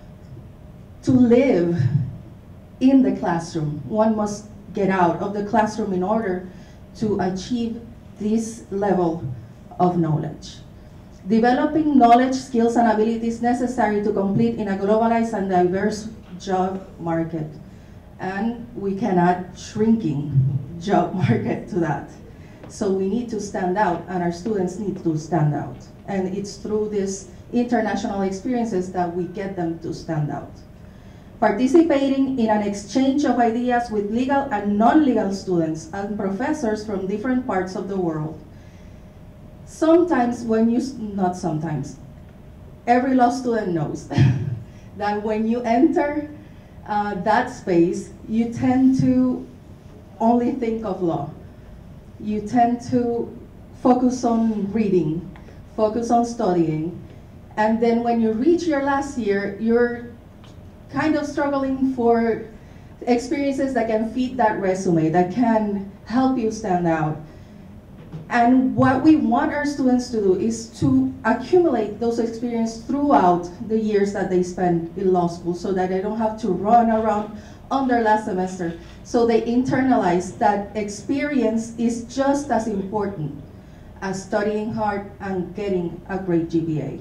live in the classroom. One must get out of the classroom in order to achieve this level of knowledge. Developing knowledge, skills, and abilities necessary to compete in a globalized and diverse job market. And we cannot shrinking job market to that. So we need to stand out, and our students need to stand out. And it's through these international experiences that we get them to stand out. Participating in an exchange of ideas with legal and non-legal students and professors from different parts of the world. Sometimes not sometimes, every law student knows that when you enter that space, you tend to only think of law. You tend to focus on reading, focus on studying, and then when you reach your last year, you're kind of struggling for experiences that can fit that resume, that can help you stand out. And what we want our students to do is to accumulate those experiences throughout the years that they spend in law school, so that they don't have to run around on their last semester. So they internalize that experience is just as important as studying hard and getting a great GPA.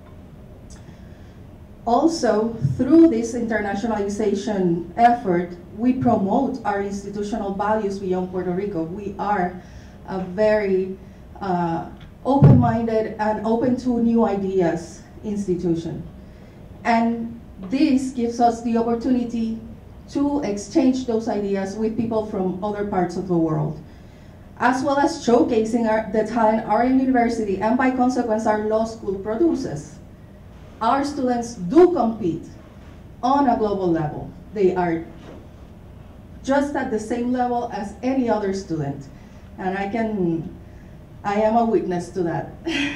Also, through this internationalization effort, we promote our institutional values beyond Puerto Rico. We are a very open-minded and open to new ideas institution. And this gives us the opportunity to exchange those ideas with people from other parts of the world, as well as showcasing the talent our university and by consequence our law school produces. Our students do compete on a global level. They are just at the same level as any other student. And I am a witness to that.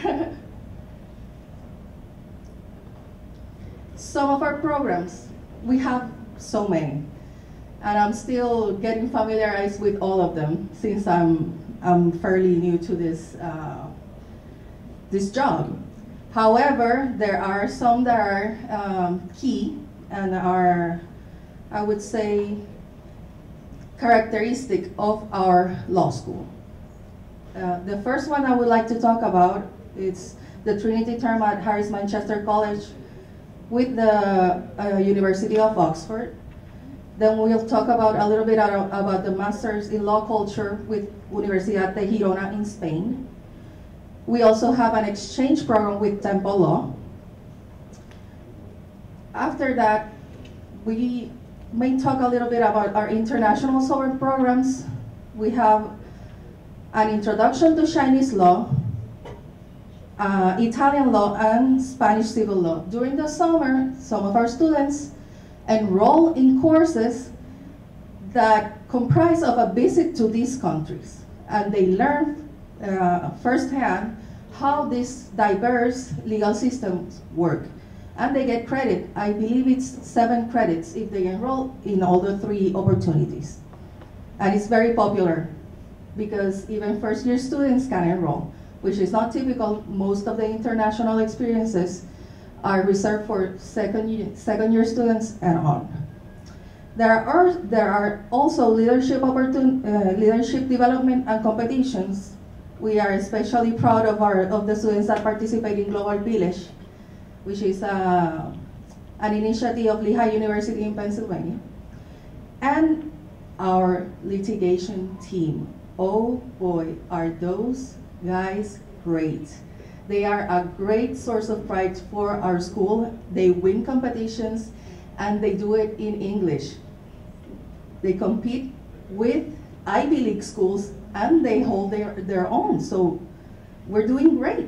Some of our programs, we have so many. And I'm still getting familiarized with all of them since I'm fairly new to this, this job. However, there are some that are key and are, I would say, characteristic of our law school. The first one I would like to talk about is the Trinity term at Harris Manchester College with the University of Oxford. Then we'll talk about a little bit about the Masters in Law Culture with Universidad de Girona in Spain. We also have an exchange program with Temple Law. After that, we may talk a little bit about our international summer programs. We have an introduction to Chinese law, Italian law, and Spanish civil law. During the summer, some of our students enroll in courses that comprise of a visit to these countries, and they learn firsthand how these diverse legal systems work. And they get credit. I believe it's 7 credits if they enroll in all the 3 opportunities. And it's very popular because even first-year students can enroll, which is not typical. Most of the international experiences are reserved for second-year students and on. There are also leadership development and competitions. We are especially proud of the students that participate in Global Village, which is an initiative of Lehigh University in Pennsylvania. And our litigation team. Oh boy, are those guys great. They are a great source of pride for our school. They win competitions and they do it in English. They compete with Ivy League schools and they hold their own. So we're doing great.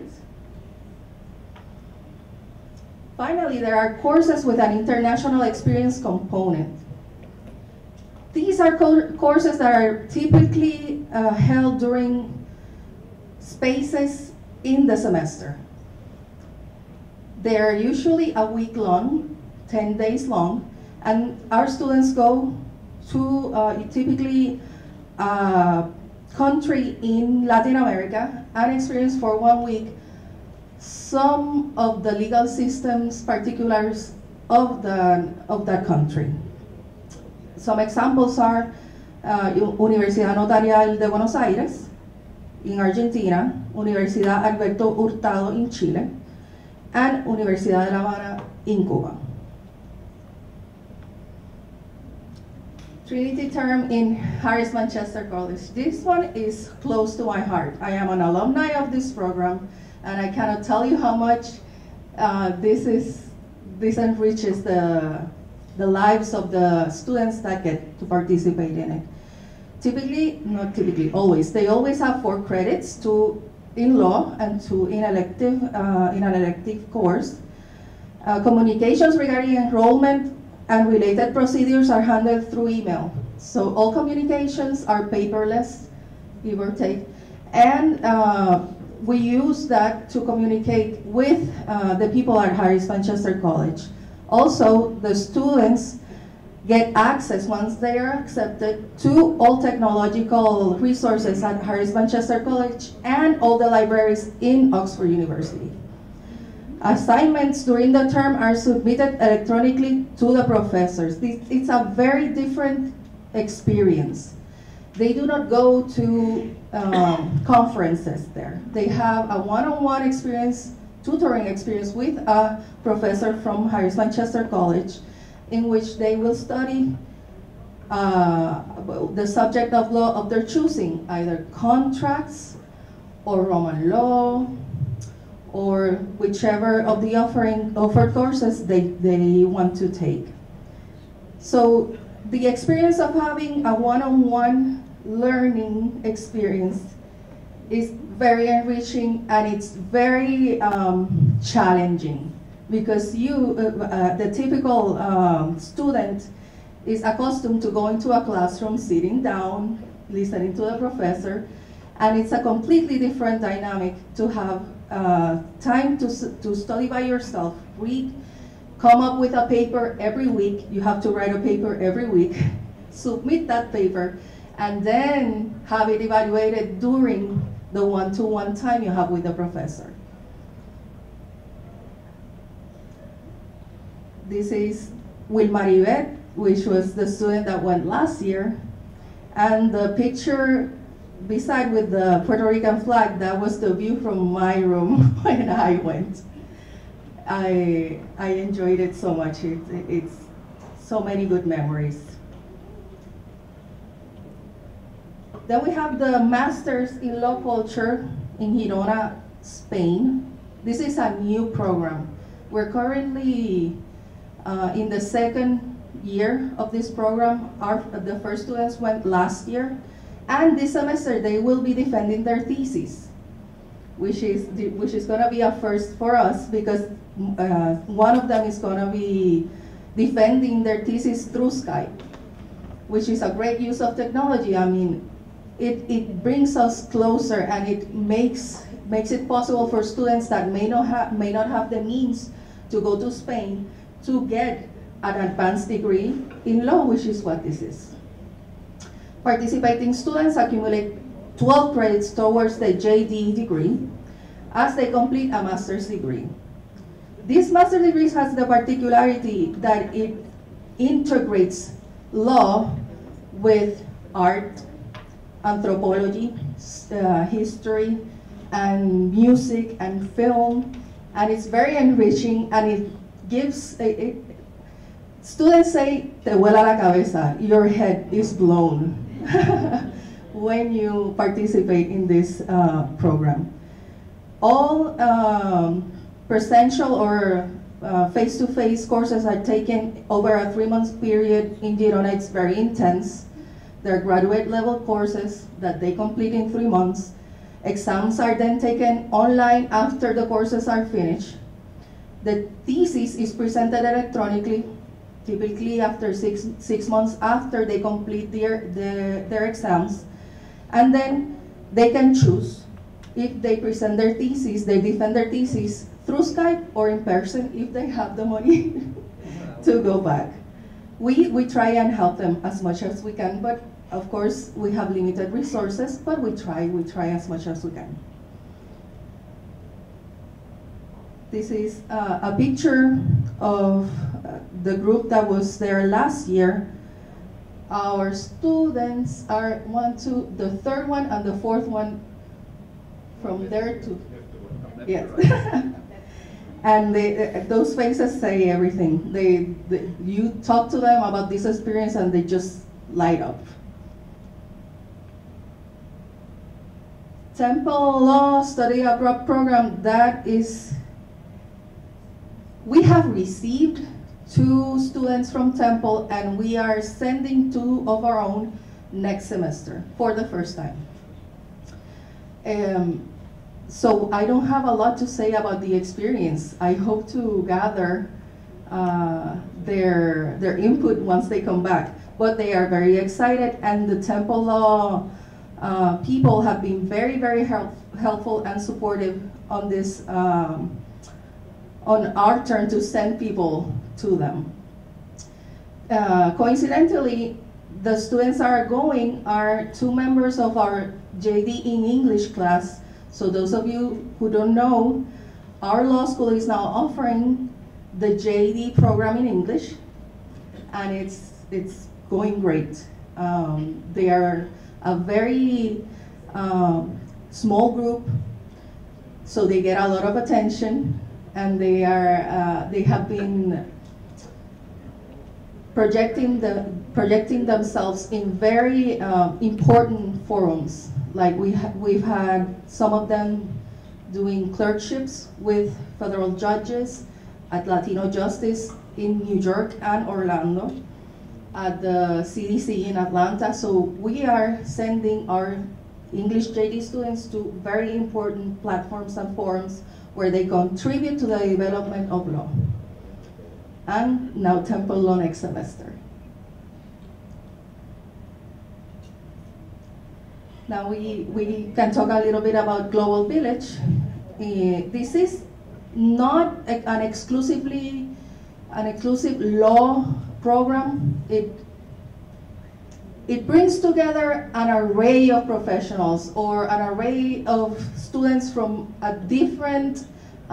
Finally, there are courses with an international experience component. These are courses that are typically held during spaces in the semester. They are usually a week long, 10 days long, and our students go to typically a country in Latin America and experience for 1 week some of the legal systems particulars of that country. Some examples are Universidad Notarial de Buenos Aires in Argentina, Universidad Alberto Hurtado in Chile, and Universidad de La Habana in Cuba. Trinity term in Harris Manchester College. This one is close to my heart. I am an alumni of this program, and I cannot tell you how much this enriches the lives of the students that get to participate in it. Not typically, always. They always have 4 credits, 2 in law and 2 in an elective course. Communications regarding enrollment and related procedures are handled through email. So all communications are paperless, give or take. And we use that to communicate with the people at Harris Manchester College. Also, the students get access, once they are accepted, to all technological resources at Harris Manchester College and all the libraries in Oxford University. Assignments during the term are submitted electronically to the professors. It's a very different experience. They do not go to conferences there. They have a one-on-one experience, tutoring experience with a professor from Harris Manchester College, in which they will study the subject of law of their choosing, either contracts or Roman law, or whichever of the offered courses they want to take. So the experience of having a one-on-one learning experience is very enriching, and it's very challenging, because the typical student is accustomed to going to a classroom, sitting down, listening to the professor, and it's a completely different dynamic to have time to study by yourself, read, come up with a paper every week. You have to write a paper every week, submit that paper, and then have it evaluated during the one-to-one time you have with the professor. This is Wilma Rivera, which was the student that went last year, and the picture beside with the Puerto Rican flag, that was the view from my room when I went. I enjoyed it so much. It's so many good memories. Then we have the Masters in Law Culture in Girona, Spain. This is a new program. We're currently in the 2nd year of this program. The first students went last year. And this semester, they will be defending their thesis, which is going to be a first for us, because one of them is going to be defending their thesis through Skype, which is a great use of technology. I mean, it brings us closer, and it makes it possible for students that may not have the means to go to Spain to get an advanced degree in law, which is what this is. Participating students accumulate 12 credits towards the JD degree as they complete a master's degree. This master's degree has the particularity that it integrates law with art, anthropology, history, and music and film, and it's very enriching, and it gives, students say, te vuela la cabeza, your head is blown when you participate in this program. All presential or face-to-face courses are taken over a 3-month period in Girona. It's very intense. They're graduate level courses that they complete in 3 months. Exams are then taken online after the courses are finished. The thesis is presented electronically, typically after six months after they complete their exams. And then they can choose if they present their thesis, they defend their thesis through Skype or in person if they have the money to go back. We try and help them as much as we can, but of course we have limited resources, but we try as much as we can. This is a picture of the group that was there last year. Our students are the third one and the fourth one from there to, yes. And those faces say everything. You talk to them about this experience and they just light up. Temple Law Study Abroad Program, that is, we have received 2 students from Temple, and we are sending 2 of our own next semester for the first time. So I don't have a lot to say about the experience. I hope to gather their input once they come back. But they are very excited, and the Temple Law people have been very, very helpful and supportive on this, on our turn to send people to them. Coincidentally, the students are 2 members of our JD in English class. So those of you who don't know, our law school is now offering the JD program in English, and it's going great. They are a very small group, so they get a lot of attention, and they have been projecting themselves in very important forums. Like we've had some of them doing clerkships with federal judges at Latino Justice in New York and Orlando, at the CDC in Atlanta. So we are sending our English JD students to very important platforms and forums where they contribute to the development of law. And now Temple Law next semester. Now we can talk a little bit about Global Village. This is not an exclusive law program. It brings together an array of professionals or an array of students from a different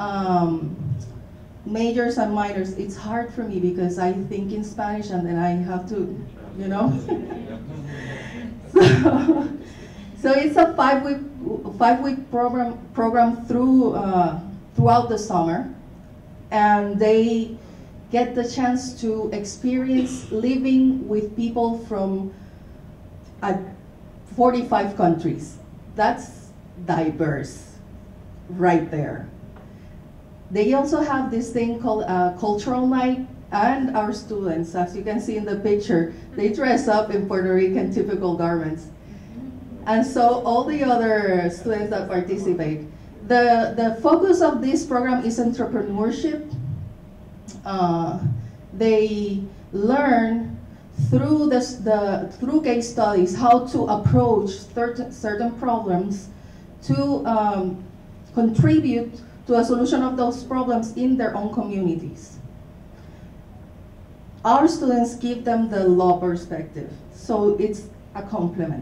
majors and minors. It's hard for me because I think in Spanish and then I have to, you know. So it's a five-week program throughout the summer, and they get the chance to experience living with people from 45 countries. That's diverse right there. They also have this thing called Cultural Night, and our students, as you can see in the picture, they dress up in Puerto Rican typical garments. And so all the other students that participate, the focus of this program is entrepreneurship. They learn through through case studies how to approach certain problems to contribute to a solution of those problems in their own communities. Our students give them the law perspective, so it's a complement.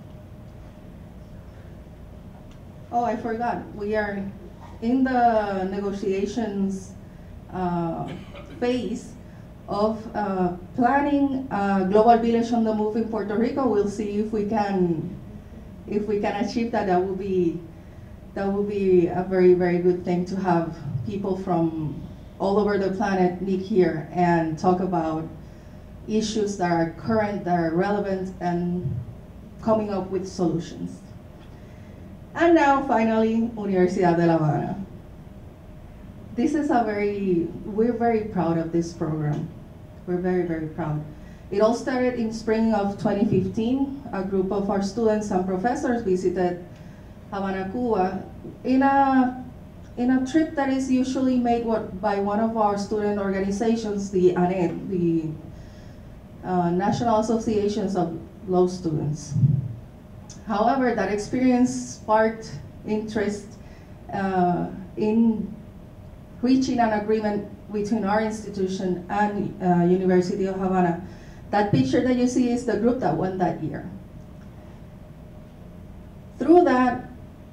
Oh, I forgot. We are in the negotiations phase of planning a global village on the move in Puerto Rico. We'll see if we can achieve that. That would be a very, very good thing to have people from all over the planet meet here and talk about issues that are current, that are relevant, and coming up with solutions. And now, finally, Universidad de La Habana. This is we're very proud of this program. We're very, very proud. It all started in spring of 2015. A group of our students and professors visited Havana, Cuba, in a trip that is usually made by one of our student organizations, the ANED, the National Associations of Law Students. However, that experience sparked interest in reaching an agreement between our institution and University of Havana. That picture that you see is the group that went that year. Through that,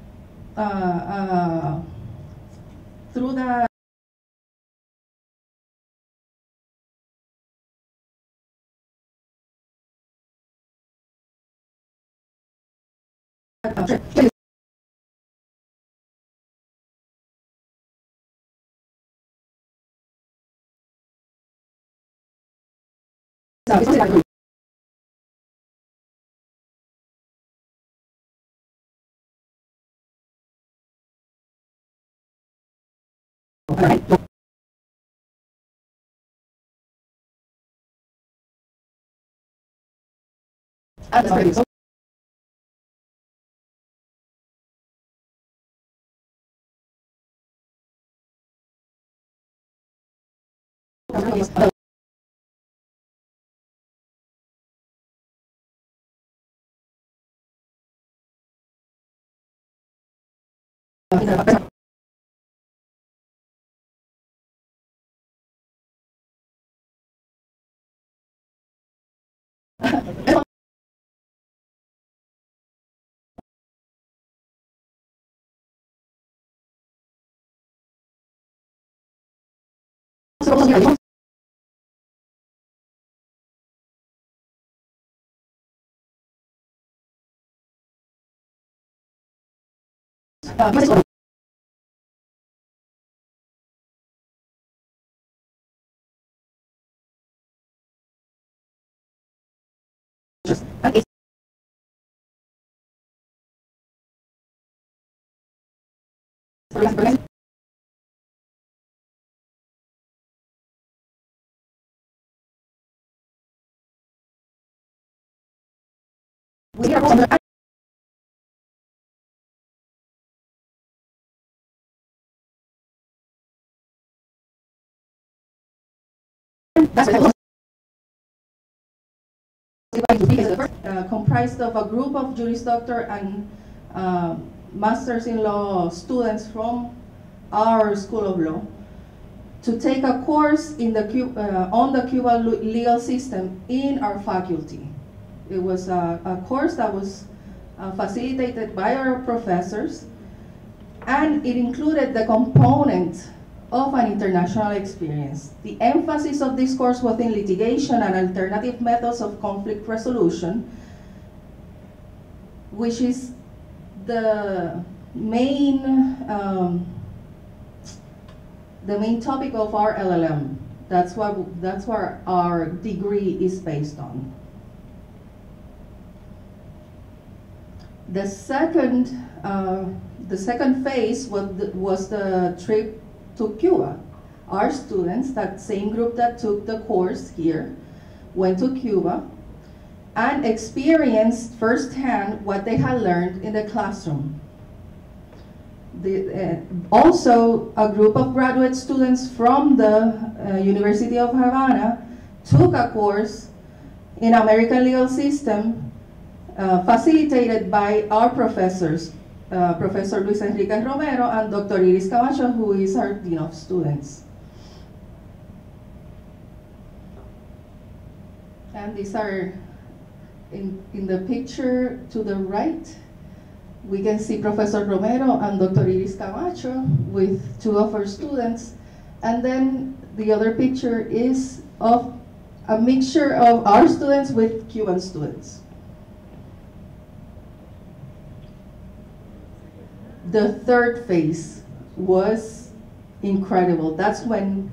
comprised of a group of Juris Doctor and Masters in Law students from our School of Law to take a course on the Cuban legal system in our faculty. It was a course that was facilitated by our professors, and it included the component of an international experience. The emphasis of this course was in litigation and alternative methods of conflict resolution, which is the main topic of our LLM. That's what our degree is based on. The second phase was the trip to Cuba. Our students, that same group that took the course here, went to Cuba and experienced firsthand what they had learned in the classroom. Also, a group of graduate students from the University of Havana took a course in American legal system, facilitated by our professors, Professor Luis Enrique Romero and Dr. Iris Camacho, who is our Dean of Students. And these are, in the picture to the right, we can see Professor Romero and Dr. Iris Camacho with two of our students. And then the other picture is of a mixture of our students with Cuban students. The third phase was incredible. That's when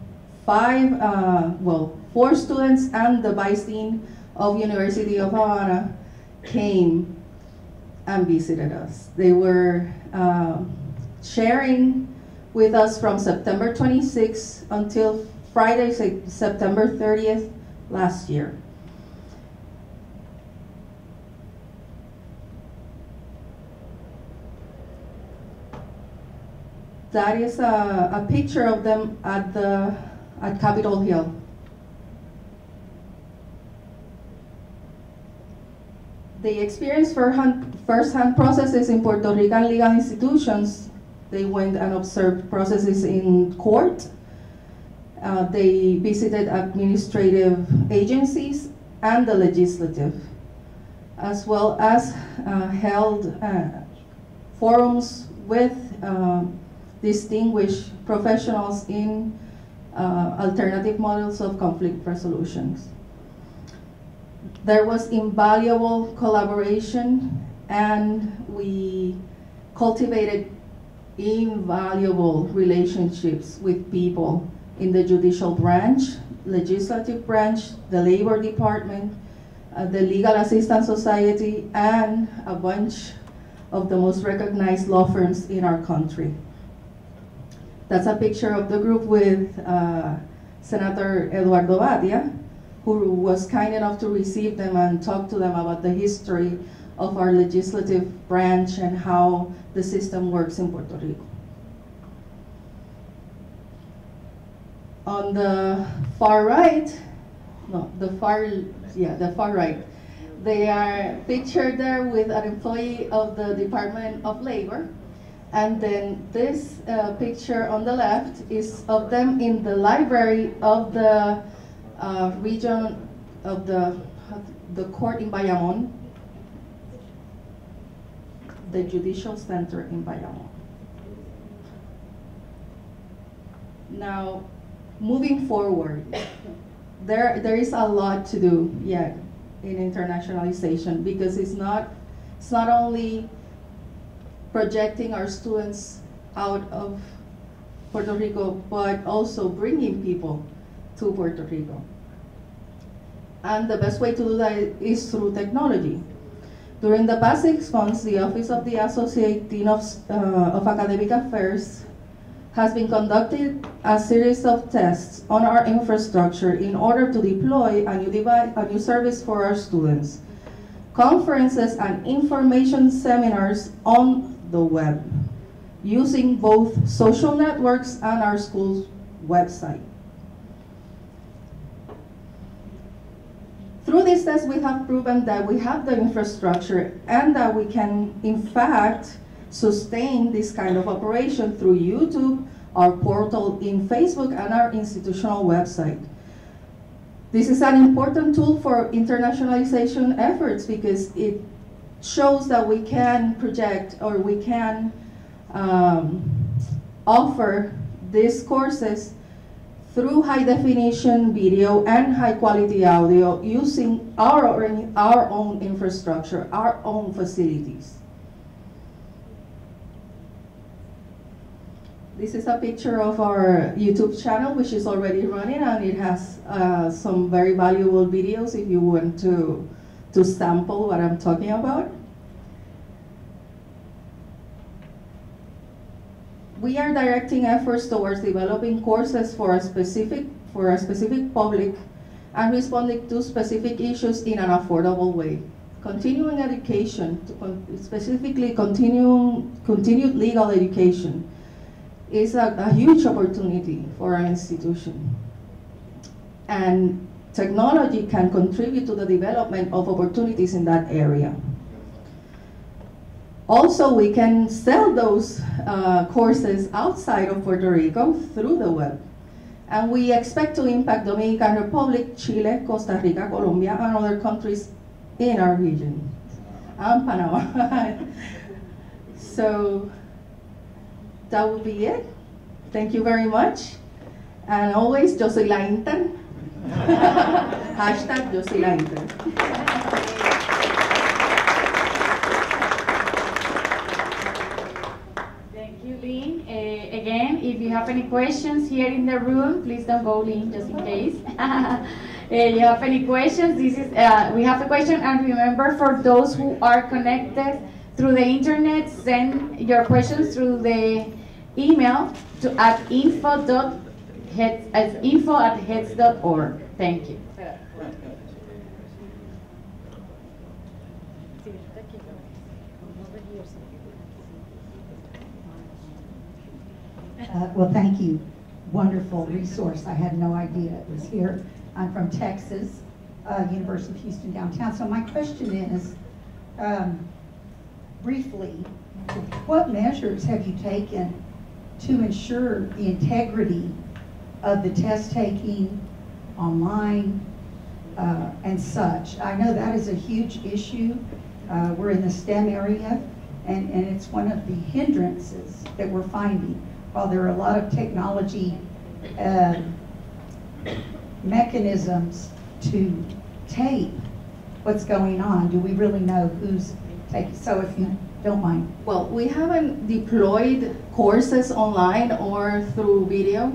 four students and the Vice Dean of University of Havana came and visited us. They were sharing with us from September 26th until Friday, September 30th last year. That is a picture of them at Capitol Hill. They experienced first-hand processes in Puerto Rican legal institutions. They went and observed processes in court. They visited administrative agencies and the legislative, as well as held forums with distinguished professionals in alternative models of conflict resolutions. There was invaluable collaboration, and we cultivated invaluable relationships with people in the judicial branch, legislative branch, the labor department, the Legal Assistance Society, and a bunch of the most recognized law firms in our country. That's a picture of the group with Senator Eduardo Batia, who was kind enough to receive them and talk to them about the history of our legislative branch and how the system works in Puerto Rico. On the far right, the far right, they are pictured there with an employee of the Department of Labor. And then this picture on the left is of them in the library of the region of the court in Bayamon, the judicial center in Bayamon. Now, moving forward, there is a lot to do yet in internationalization, because it's not only projecting our students out of Puerto Rico, but also bringing people to Puerto Rico. And the best way to do that is through technology. During the past 6 months, the Office of the Associate Dean of Academic Affairs has been conducting a series of tests on our infrastructure in order to deploy a new service for our students. Conferences and information seminars on the web, using both social networks and our school's website. Through this test, we have proven that we have the infrastructure and that we can, in fact, sustain this kind of operation through YouTube, our portal in Facebook, and our institutional website. This is an important tool for internationalization efforts because it shows that we can project, or we can offer these courses through high-definition video and high-quality audio using our own infrastructure, our own facilities. This is a picture of our YouTube channel, which is already running, and it has some very valuable videos if you want to sample what I'm talking about. We are directing efforts towards developing courses for a specific public and responding to specific issues in an affordable way. Continuing education, specifically continued legal education, is a huge opportunity for our institution. And technology can contribute to the development of opportunities in that area. Also, we can sell those courses outside of Puerto Rico through the web. And we expect to impact Dominican Republic, Chile, Costa Rica, Colombia, and other countries in our region, and Panama. So that will be it. Thank you very much. And always, yo soy la intern. Hashtag yo soy la intern. Thank you, Lynn. Again, if you have any questions here in the room, please don't go, Lynn, just in case. You have any questions? This is we have a question, and remember, for those who are connected through the internet, send your questions through the email to info@heads.org. Thank you. Well, thank you. Wonderful resource. I had no idea it was here. I'm from Texas, University of Houston downtown. So my question is, briefly, what measures have you taken to ensure the integrity of the test taking online and such? I know that is a huge issue. We're in the STEM area, and it's one of the hindrances that we're finding. While there are a lot of technology mechanisms to tape what's going on, do we really know who's taking? So if you don't mind. Well, we haven't deployed courses online or through video.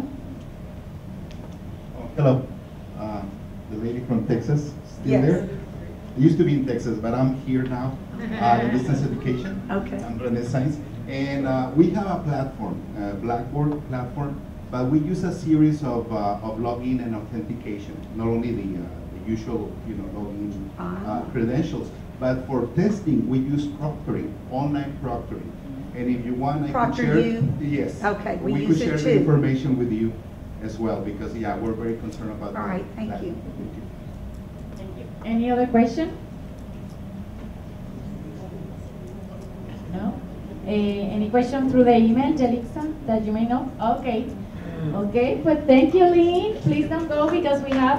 Hello, the lady from Texas, still Yes. there? I used to be in Texas, but I'm here now in distance education. Okay. I'm Renaissance. And we have a platform, Blackboard platform, but we use a series of login and authentication, not only the usual login credentials, but for testing we use proctoring, online proctoring. And if you want, I can share. Yes. Okay, we could use it share the too. information with you as well, because we're very concerned about that. All right, thank you. Thank you. Any other question? No? Any question through the email, Jelixa, that you may know? Okay. Okay, but thank you, Lynn. Please don't go, because we have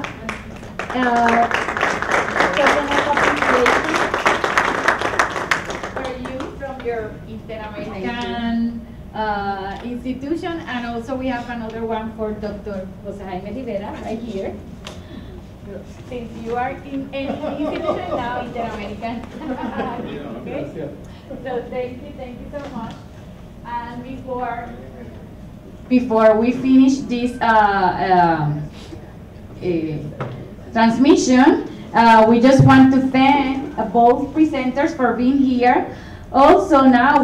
for you from your Interamerican institution, and also we have another one for Dr. José Jaime Rivera right here. Since you are in an institution now, Interamerican. Okay? So thank you so much. And before we finish this transmission, we just want to thank both presenters for being here. Also, now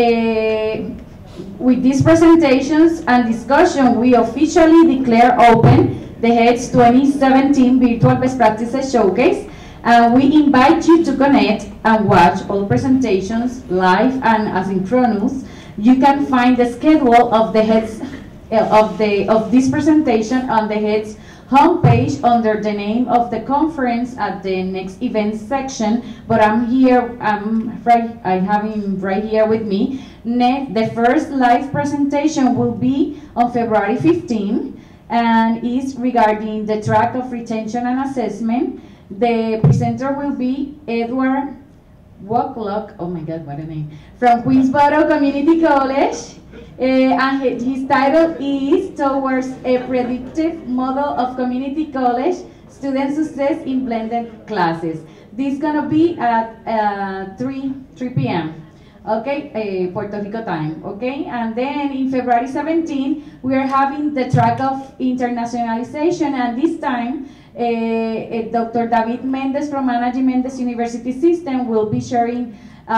with these presentations and discussion, we officially declare open the HEADS 2017 Virtual Best Practices Showcase. And we invite you to connect and watch all presentations live and asynchronous. You can find the schedule of the HEADS of this presentation on the HEADS homepage under the name of the conference at the next events section. But I have him right here with me. The first live presentation will be on February 15 and is regarding the track of retention and assessment. The presenter will be Edward Wocklock, oh my God, what a name, from Queensboro Community College. And his title is Towards a Predictive Model of Community College Student Success in Blended Classes. This is gonna be at 3 p.m. Okay, Puerto Rico time, okay? And then in February 17, we are having the track of internationalization, and this time Dr. David Mendez from Managing Mendez University System will be sharing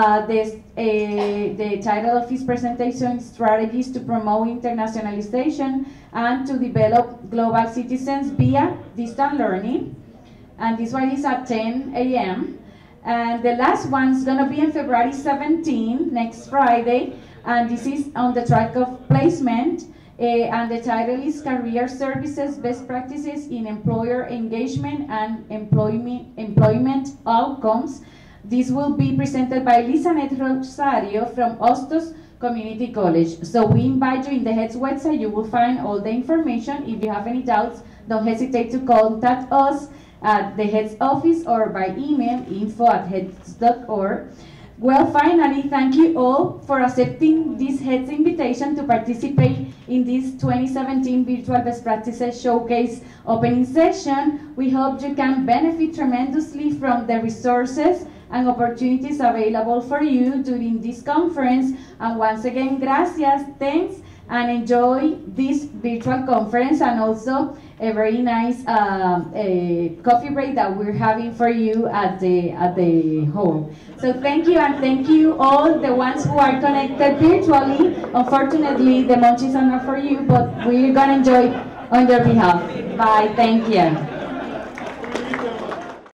the title of his presentation, Strategies to Promote Internationalization and to Develop Global Citizens via Distant Learning. And this one is at 10 a.m. And the last one's gonna be on February 17, next Friday, and this is on the track of placement. and the title is Career Services Best Practices in Employer Engagement and Employment Outcomes. This will be presented by Lisanet Rosario from Hostos Community College. So we invite you in the HEDS website. You will find all the information. If you have any doubts, don't hesitate to contact us at the HEDS office or by email info@heds.org. Well, finally, thank you all for accepting this HEDS invitation to participate in this 2017 Virtual Best Practices Showcase opening session. We hope you can benefit tremendously from the resources and opportunities available for you during this conference. And once again, gracias, thanks, and enjoy this virtual conference and also a very nice coffee break that we're having for you at the hall. So thank you, and thank you all the ones who are connected virtually. Unfortunately, the munchies are not for you, but we're gonna enjoy on your behalf. Bye, thank you.